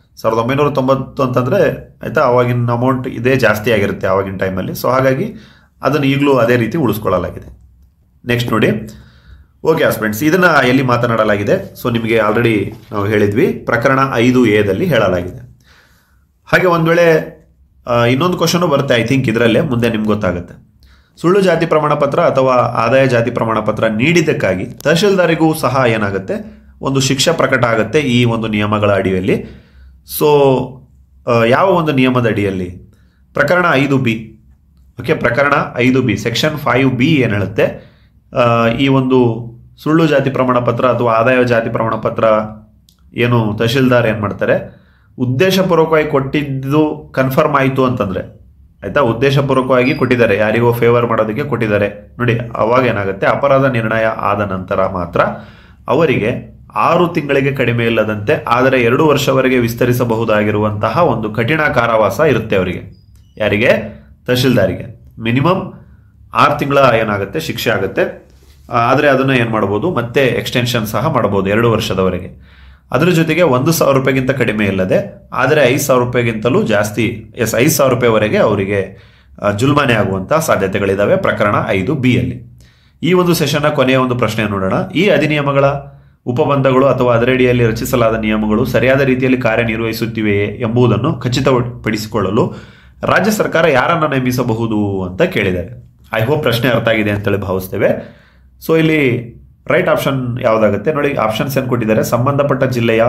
1990 ಅಂತಂದರೆ ಆಯಿತಾ, ಆವಾಗಿನ ಅಮೌಂಟ್ ಇದೇ ಜಾಸ್ತಿ ಆಗಿರುತ್ತೆ ಆವಾಗಿನ ಟೈಮಲ್ಲಿ. ಸೊ ಹಾಗಾಗಿ ಅದನ್ನು ಈಗಲೂ ಅದೇ ರೀತಿ ಉಳಿಸ್ಕೊಳ್ಳಲಾಗಿದೆ. ನೆಕ್ಸ್ಟ್ ನೋಡಿ, ಓಕೆ ಆಸ್ಪಿರೆಂಟ್ಸ್, ಇದನ್ನು ಎಲ್ಲಿ ಮಾತನಾಡಲಾಗಿದೆ? ಸೊ ನಿಮಗೆ ಆಲ್ರೆಡಿ ನಾವು ಹೇಳಿದ್ವಿ, ಪ್ರಕರಣ 5A ಹೇಳಲಾಗಿದೆ. ಹಾಗೆ ಒಂದು ವೇಳೆ ಇನ್ನೊಂದು ಕ್ವಶನು ಬರುತ್ತೆ, ಐ ಥಿಂಕ್ ಇದರಲ್ಲೇ ಮುಂದೆ ನಿಮ್ಗೆ ಗೊತ್ತಾಗುತ್ತೆ. ಸುಳ್ಳು ಜಾತಿ ಪ್ರಮಾಣ ಪತ್ರ ಅಥವಾ ಆದಾಯ ಜಾತಿ ಪ್ರಮಾಣ ಪತ್ರ ನೀಡಿದ್ದಕ್ಕಾಗಿ ತಹಶೀಲ್ದಾರಿಗೂ ಸಹ ಏನಾಗುತ್ತೆ, ಒಂದು ಶಿಕ್ಷೆ ಪ್ರಕಟ ಆಗುತ್ತೆ ಈ ಒಂದು ನಿಯಮಗಳ ಅಡಿಯಲ್ಲಿ. ಸೊ ಯಾವ ಒಂದು ನಿಯಮದ ಅಡಿಯಲ್ಲಿ? ಪ್ರಕರಣ 5B. ಓಕೆ, ಪ್ರಕರಣ 5B ಸೆಕ್ಷನ್ 5B ಏನು ಹೇಳುತ್ತೆ, ಈ ಒಂದು ಸುಳ್ಳು ಜಾತಿ ಪ್ರಮಾಣ ಪತ್ರ ಅಥವಾ ಆದಾಯ ಜಾತಿ ಪ್ರಮಾಣ ಪತ್ರ ಏನು ತಹಶೀಲ್ದಾರ್ ಏನು ಮಾಡ್ತಾರೆ, ಉದ್ದೇಶಪೂರ್ವಕವಾಗಿ ಕೊಟ್ಟಿದ್ದು ಕನ್ಫರ್ಮ್ ಆಯಿತು ಅಂತಂದರೆ, ಆಯಿತಾ, ಉದ್ದೇಶಪೂರ್ವಕವಾಗಿ ಕೊಟ್ಟಿದ್ದಾರೆ, ಯಾರಿಗೋ ಫೇವರ್ ಮಾಡೋದಕ್ಕೆ ಕೊಟ್ಟಿದ್ದಾರೆ ನೋಡಿ, ಅವಾಗ ಏನಾಗುತ್ತೆ, ಅಪರಾಧ ನಿರ್ಣಯ ಆದ ನಂತರ ಮಾತ್ರ ಅವರಿಗೆ 6 ತಿಂಗಳಿಗೆ ಕಡಿಮೆ ಇಲ್ಲದಂತೆ ಆದರೆ 2 ವರ್ಷವರೆಗೆ ವಿಸ್ತರಿಸಬಹುದಾಗಿರುವಂತಹ ಒಂದು ಕಠಿಣ ಕಾರಾವಾಸ ಇರುತ್ತೆ ಅವರಿಗೆ. ಯಾರಿಗೆ? ತಹಶೀಲ್ದಾರಿಗೆ. ಮಿನಿಮಮ್ 6 ತಿಂಗಳ ಏನಾಗುತ್ತೆ ಶಿಕ್ಷೆ ಆಗುತ್ತೆ. ಆದರೆ ಅದನ್ನು ಏನು ಮಾಡ್ಬೋದು, ಮತ್ತೆ ಎಕ್ಸ್ಟೆನ್ಷನ್ ಸಹ ಮಾಡ್ಬೋದು 2 ವರ್ಷದವರೆಗೆ. ಅದರ ಜೊತೆಗೆ 1,000 ರೂಪಾಯಿಗಿಂತ ಕಡಿಮೆ ಇಲ್ಲದೆ ಆದರೆ 5,000 ರೂಪಾಯಿಗಿಂತಲೂ ಜಾಸ್ತಿ, 5,000 ರೂಪಾಯಿವರೆಗೆ ಅವರಿಗೆ ಜುಲ್ಮಾನೆ ಆಗುವಂತಹ ಸಾಧ್ಯತೆಗಳಿದ್ದಾವೆ ಪ್ರಕರಣ 5B. ಈ ಒಂದು ಸೆಷನ್ನ ಕೊನೆಯ ಒಂದು ಪ್ರಶ್ನೆ ನೋಡೋಣ. ಈ ಅಧಿನಿಯಮಗಳ ಉಪಬಂಧಗಳು ಅಥವಾ ಅದರಡಿಯಲ್ಲಿ ರಚಿಸಲಾದ ನಿಯಮಗಳು ಸರಿಯಾದ ರೀತಿಯಲ್ಲಿ ಕಾರ್ಯನಿರ್ವಹಿಸುತ್ತಿವೆಯೇ ಎಂಬುದನ್ನು ಖಚಿತಪಡಿಸಿಕೊಳ್ಳಲು ರಾಜ್ಯ ಸರ್ಕಾರ ಯಾರನ್ನು ನೇಮಿಸಬಹುದು ಅಂತ ಕೇಳಿದ್ದಾರೆ. ಐ ಹೋಪ್ ಪ್ರಶ್ನೆ ಅರ್ಥ ಆಗಿದೆ ಅಂತೇಳಿ ಭಾವಿಸ್ತೇವೆ. ಸೊ ಇಲ್ಲಿ ರೈಟ್ ಆಪ್ಷನ್ ಯಾವುದಾಗುತ್ತೆ ನೋಡಿ, ಆಪ್ಷನ್ಸ್ ಏನು ಕೊಟ್ಟಿದ್ದಾರೆ, ಸಂಬಂಧಪಟ್ಟ ಜಿಲ್ಲೆಯ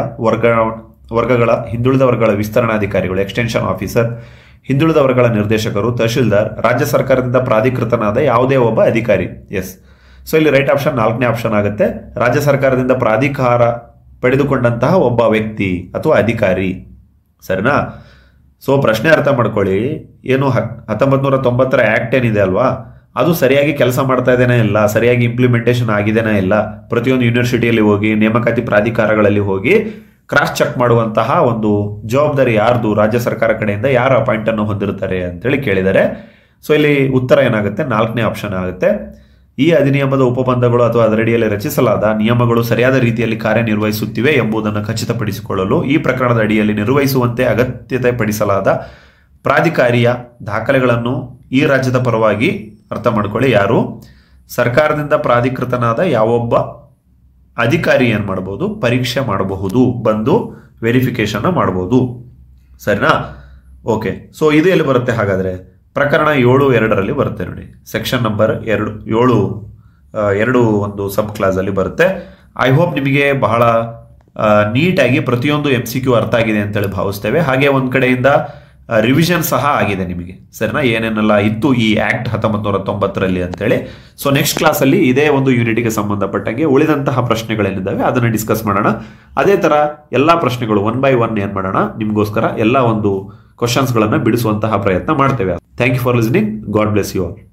ವರ್ಗಗಳ ಹಿಂದುಳಿದ ವರ್ಗಗಳ ವಿಸ್ತರಣಾಧಿಕಾರಿಗಳು, ಎಕ್ಸ್ಟೆನ್ಷನ್ ಆಫೀಸರ್, ಹಿಂದುಳಿದ ವರ್ಗಗಳ ನಿರ್ದೇಶಕರು, ತಹಶೀಲ್ದಾರ್, ರಾಜ್ಯ ಸರ್ಕಾರದಿಂದ ಪ್ರಾಧಿಕೃತನಾದ ಯಾವುದೇ ಒಬ್ಬ ಅಧಿಕಾರಿ. ಎಸ್. ಸೊ ಇಲ್ಲಿ ರೈಟ್ ಆಪ್ಷನ್ 4ನೇ ಆಪ್ಷನ್ ಆಗುತ್ತೆ, ರಾಜ್ಯ ಸರ್ಕಾರದಿಂದ ಪ್ರಾಧಿಕಾರ ಪಡೆದುಕೊಂಡಂತಹ ಒಬ್ಬ ವ್ಯಕ್ತಿ ಅಥವಾ ಅಧಿಕಾರಿ. ಸರಿನಾ? ಸೊ ಪ್ರಶ್ನೆ ಅರ್ಥ ಮಾಡ್ಕೊಳ್ಳಿ, ಏನು 1990ರ ಆ್ಯಕ್ಟ್ ಏನಿದೆ ಅಲ್ವಾ, ಅದು ಸರಿಯಾಗಿ ಕೆಲಸ ಮಾಡ್ತಾ ಇದೇನೇ ಇಲ್ಲ, ಸರಿಯಾಗಿ ಇಂಪ್ಲಿಮೆಂಟೇಷನ್ ಆಗಿದೇನೇ ಇಲ್ಲ. ಪ್ರತಿಯೊಂದು ಯೂನಿವರ್ಸಿಟಿಯಲ್ಲಿ ಹೋಗಿ ನೇಮಕಾತಿ ಪ್ರಾಧಿಕಾರಗಳಲ್ಲಿ ಹೋಗಿ ಕ್ರಾಸ್ ಚೆಕ್ ಮಾಡುವಂತಹ ಒಂದು ಜವಾಬ್ದಾರಿ ಯಾರ್ದು? ರಾಜ್ಯ ಸರ್ಕಾರ ಕಡೆಯಿಂದ ಯಾರು ಅಪಾಯಿಂಟನ್ನು ಹೊಂದಿರ್ತಾರೆ ಅಂತೇಳಿ ಕೇಳಿದ್ದಾರೆ. ಸೊ ಇಲ್ಲಿ ಉತ್ತರ ಏನಾಗುತ್ತೆ, 4ನೇ ಆಪ್ಷನ್ ಆಗುತ್ತೆ. ಈ ಅಧಿನಿಯಮದ ಉಪಬಂಧಗಳು ಅಥವಾ ಅದರಡಿಯಲ್ಲಿ ರಚಿಸಲಾದ ನಿಯಮಗಳು ಸರಿಯಾದ ರೀತಿಯಲ್ಲಿ ಕಾರ್ಯನಿರ್ವಹಿಸುತ್ತಿವೆ ಎಂಬುದನ್ನು ಖಚಿತಪಡಿಸಿಕೊಳ್ಳಲು ಈ ಪ್ರಕರಣದ ಅಡಿಯಲ್ಲಿ ನಿರ್ವಹಿಸುವಂತೆ ಅಗತ್ಯತೆ ಪಡಿಸಲಾದ ಪ್ರಾಧಿಕಾರಿಯ ದಾಖಲೆಗಳನ್ನು ಈ ರಾಜ್ಯದ ಪರವಾಗಿ ಅರ್ಥ ಮಾಡ್ಕೊಳ್ಳಿ, ಯಾರು? ಸರ್ಕಾರದಿಂದ ಪ್ರಾಧಿಕೃತನಾದ ಯಾವೊಬ್ಬ ಅಧಿಕಾರಿ ಏನು ಮಾಡಬಹುದು, ಪರೀಕ್ಷೆ ಮಾಡಬಹುದು, ಬಂದು ವೆರಿಫಿಕೇಶನ್ ಮಾಡಬಹುದು. ಸರಿನಾ? ಓಕೆ. ಸೊ ಇದು ಎಲ್ಲಿ ಬರುತ್ತೆ ಹಾಗಾದರೆ? ಪ್ರಕರಣ 7(2) ಬರುತ್ತೆ ನೋಡಿ. ಸೆಕ್ಷನ್ ನಂಬರ್ 2 ಒಂದು ಸಬ್ ಕ್ಲಾಸಲ್ಲಿ ಬರುತ್ತೆ. ಐ ಹೋಪ್ ನಿಮಗೆ ಬಹಳ ನೀಟಾಗಿ ಪ್ರತಿಯೊಂದು MCQ ಅರ್ಥ ಆಗಿದೆ ಅಂತೇಳಿ ಭಾವಿಸ್ತೇವೆ. ಹಾಗೆ ಒಂದು ಕಡೆಯಿಂದ ರಿವಿಷನ್ ಸಹ ಆಗಿದೆ ನಿಮಗೆ. ಸರಿನಾ? ಏನೇನೆಲ್ಲ ಇತ್ತು ಈ ಆಕ್ಟ್ 1990ರಲ್ಲಿ ಅಂತೇಳಿ. ಸೊ ನೆಕ್ಸ್ಟ್ ಕ್ಲಾಸಲ್ಲಿ ಇದೇ ಒಂದು ಯೂನಿಟ್ಗೆ ಸಂಬಂಧಪಟ್ಟಂಗೆ ಉಳಿದಂತಹ ಪ್ರಶ್ನೆಗಳೇನಿದ್ದಾವೆ ಅದನ್ನು ಡಿಸ್ಕಸ್ ಮಾಡೋಣ. ಅದೇ ಥರ ಎಲ್ಲ ಪ್ರಶ್ನೆಗಳು 1 by 1 ಏನು ಮಾಡೋಣ, ನಿಮಗೋಸ್ಕರ ಎಲ್ಲ ಒಂದು ಕ್ವಶನ್ಸ್ಗಳನ್ನು ಬಿಡಿಸುವಂತಹ ಪ್ರಯತ್ನ ಮಾಡ್ತೇವೆ. Thank you for listening. God bless you all.